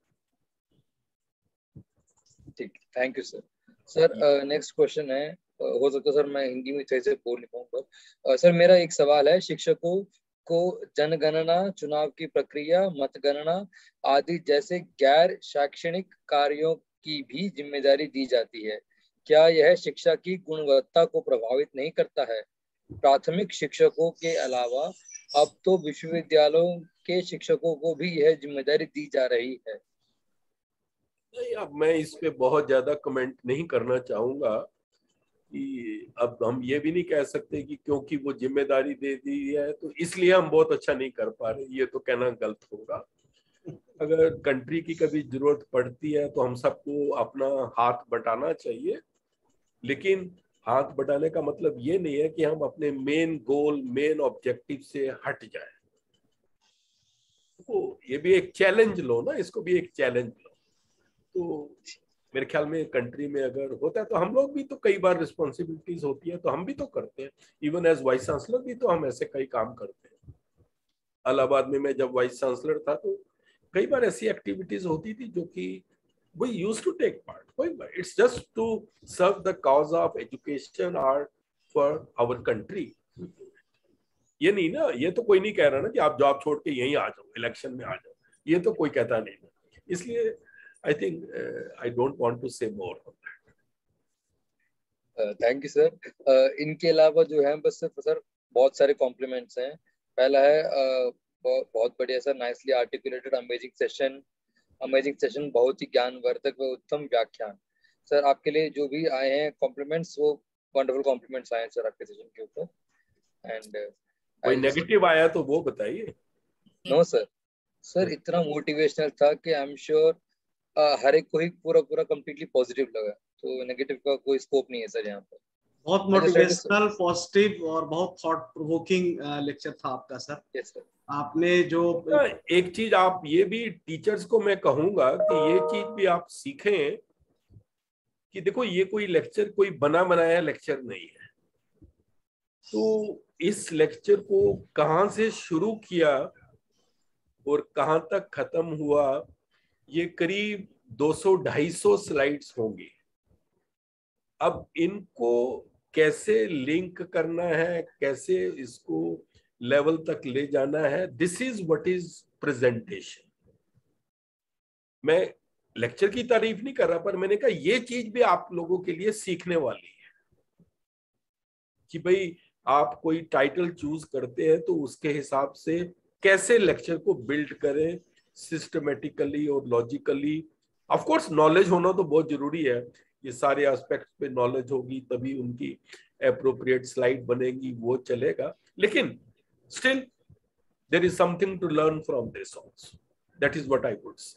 ठीक, thank you sir. Sir next question है, uh, हो सकता है सर मैं हिंदी में सही से बोल नहीं पाऊँ, पर सर मेरा एक सवाल है, शिक्षकों को जनगणना, चुनाव की प्रक्रिया, मतगणना आदि जैसे गैर शैक्षणिक कार्यों की भी जिम्मेदारी दी जाती है। क्या यह शिक्षा की गुणवत्ता को प्रभावित नहीं करता है? प्राथमिक शिक्षकों के अलावा अब तो विश्वविद्यालयों के शिक्षकों को भी यह जिम्मेदारी दी जा रही है। नहीं, अब मैं इस पे बहुत ज्यादा कमेंट नहीं करना चाहूंगा कि अब हम ये भी नहीं कह सकते कि क्योंकि वो जिम्मेदारी दे दी है तो इसलिए हम बहुत अच्छा नहीं कर पा रहे, ये तो कहना गलत होगा। अगर कंट्री की कभी जरूरत पड़ती है तो हम सबको अपना हाथ बटाना चाहिए, लेकिन हाथ बटाने का मतलब ये नहीं है कि हम अपने मेन गोल, मेन ऑब्जेक्टिव से हट जाएं। तो ये भी एक चैलेंज लो ना, इसको भी एक चैलेंज लो। तो मेरे ख्याल में कंट्री में अगर होता है तो हम लोग भी तो कई बार रिस्पॉन्सिबिलिटीज होती है तो हम भी तो करते हैं। इवन एज वाइस चांसलर भी तो हम ऐसे कई काम करते हैं। इलाहाबाद में मैं जब वाइस चांसलर था तो कई बार ऐसी एक्टिविटीज होती थी जो कि we used to take part. It's just to serve the cause of education or for our country. ये नहीं ना, ये तो कोई नहीं कह रहा ना कि आप जॉब छोड़ के यहीं आ जाओ, इलेक्शन में आ जाओ, ये तो कोई कहता नहीं ना। इसलिए I think I don't want to say more on that. Thank you sir. इनके अलावा जो है बस सिर्फ सर बहुत सारे कॉम्प्लीमेंट्स हैं। पहला है uh, बहुत बढ़िया sir, nicely articulated, amazing session, amazing session, बहुत ही ज्ञानवर्धक व उत्तम व्याख्यान। सर आपके लिए जो भी आए हैं कॉम्प्लीमेंट्स, वो वंडरफुल कॉम्प्लीमेंट्स आए हैं सर आपके सेशन के ऊपर। एंड कोई नेगेटिव आया तो वो बताइए। नो सर, सर इतना मोटिवेशनल था कि आई एम श्योर हर एक को ही पूरा पूरा कंप्लीटली पॉजिटिव लगा, तो नेगेटिव का कोई स्कोप नहीं है सर यहाँ पर। बहुत मोटिवेशनल, पॉजिटिव और बहुत थॉट प्रोवोकिंग लेक्चर था आपका सर। Yes sir. आपने जो एक चीज आप ये भी टीचर्स को मैं कहूंगा कि ये चीज भी आप सीखें कि देखो ये कोई लेक्चर कोई बना बनाया लेक्चर नहीं है। तो इस लेक्चर को कहां से शुरू किया और कहां तक खत्म हुआ, ये करीब दो सौ ढाई सौ स्लाइड्स होंगी। अब इनको कैसे लिंक करना है, कैसे इसको लेवल तक ले जाना है, this is what is presentation. मैं लेक्चर की तारीफ नहीं कर रहा, पर मैंने कहा ये चीज भी आप लोगों के लिए सीखने वाली है कि भाई आप कोई टाइटल चूज करते हैं तो उसके हिसाब से कैसे लेक्चर को बिल्ड करें सिस्टमेटिकली और लॉजिकली। ऑफ कोर्स नॉलेज होना तो बहुत जरूरी है, ये सारे एस्पेक्ट पे नॉलेज होगी तभी उनकी एप्रोप्रिएट स्लाइड बनेगी, वो चलेगा। लेकिन still there is something to learn from this also, that is what I would say.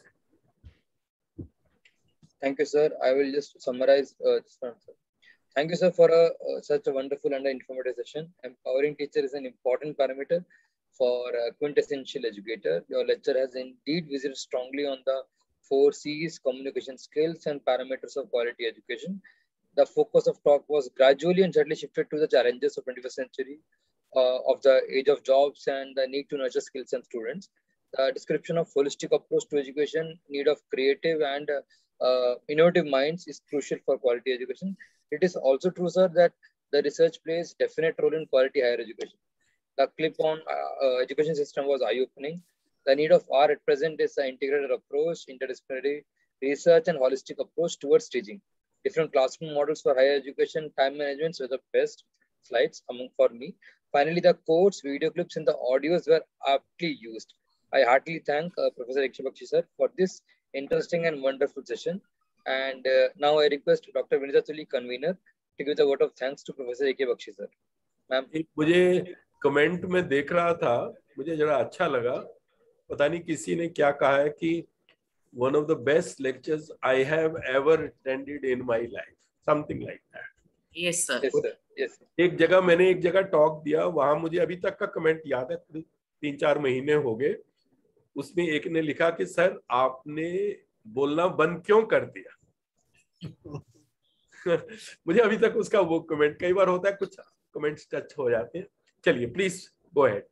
Thank you, sir. I will just summarize uh, this one, sir. Thank you, sir, for a, uh, such a wonderful and informative session. Empowering teacher is an important parameter for a quintessential educator. Your lecture has indeed visited strongly on the four C's: communication skills and parameters of quality education. The focus of talk was gradually and certainly shifted to the challenges of twenty-first century, uh, of the age of jobs and the need to nurture skills in students. The description of holistic approach to education, need of creative and uh, Uh, innovative minds is crucial for quality education. It is also true, sir, that the research plays definite role in quality higher education. The clip on uh, uh, education system was eye-opening. The need of hour at present is an integrated approach, interdisciplinary research and holistic approach towards teaching. Different classroom models for higher education, time management were the best slides among for me. Finally, the quotes, video clips and the audios were aptly used. I heartily thank uh, Professor A K Bakshi, sir, for this interesting and wonderful session. And uh, now I request Doctor Vinita Tuli, convener, to give the vote of thanks to Professor A K Bakshi, sir. Ma'am. मुझे comment में देख रहा था, मुझे जरा अच्छा लगा, पता नहीं किसी ने क्या कहा है कि one of the best lectures I have ever attended in my life, something like that. Yes, sir. Yes, sir. Yes, sir. एक जगह मैंने एक जगह टॉक दिया, वहां मुझे अभी तक का कमेंट याद है, तीन चार महीने हो गए। उसमें एक ने लिखा कि सर आपने बोलना बंद क्यों कर दिया। मुझे अभी तक उसका वो कमेंट, कई बार होता है कुछ कमेंट्स टच हो जाते हैं। चलिए please go ahead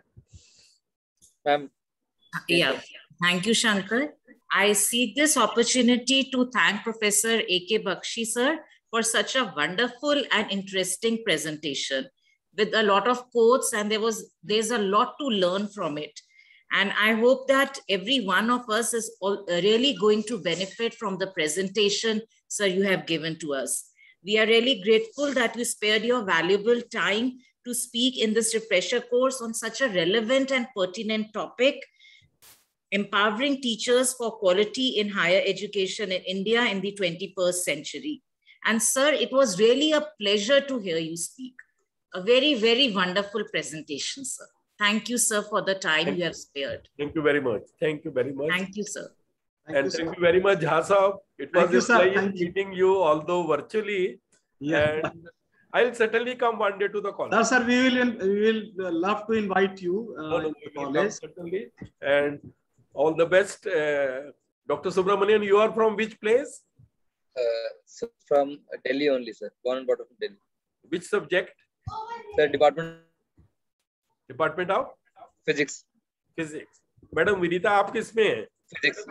ma'am. Yeah, thank you, Shankar. I see this opportunity to thank Professor A K Bakshi, sir, for such a wonderful and interesting presentation with a lot of quotes, and there was there's a lot to learn from it. And I hope that every one of us is all, uh, really going to benefit from the presentation, sir, you have given to us. We are really grateful that you spared your valuable time to speak in this refresher course on such a relevant and pertinent topic, empowering teachers for quality in higher education in India in the twenty-first century. And sir, it was really a pleasure to hear you speak. A very, very wonderful presentation, sir. Thank you, sir, for the time thank you have spared. Thank you very much. Thank you very much. Thank you, sir. Thank and you, thank sir. you very much, Jha Sahab. It was Thank you, a sir. pleasure Thank you. meeting you, although virtually. Yeah. And I'll certainly come one day to the college. Sir, sir, we will we will uh, love to invite you uh, No, no, in we the will come college. certainly. And all the best. Uh, Doctor Subramanian, you are from which place? Uh, so from Delhi only, sir. Born and brought up in Delhi. Which subject? Sir, department Department of physics. Physics. Madam Vinita, आप किस में हैं? Physics.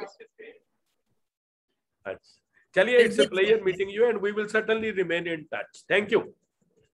अच्छा, चलिए, it's a pleasure meeting you, and we will certainly remain in touch. Thank you.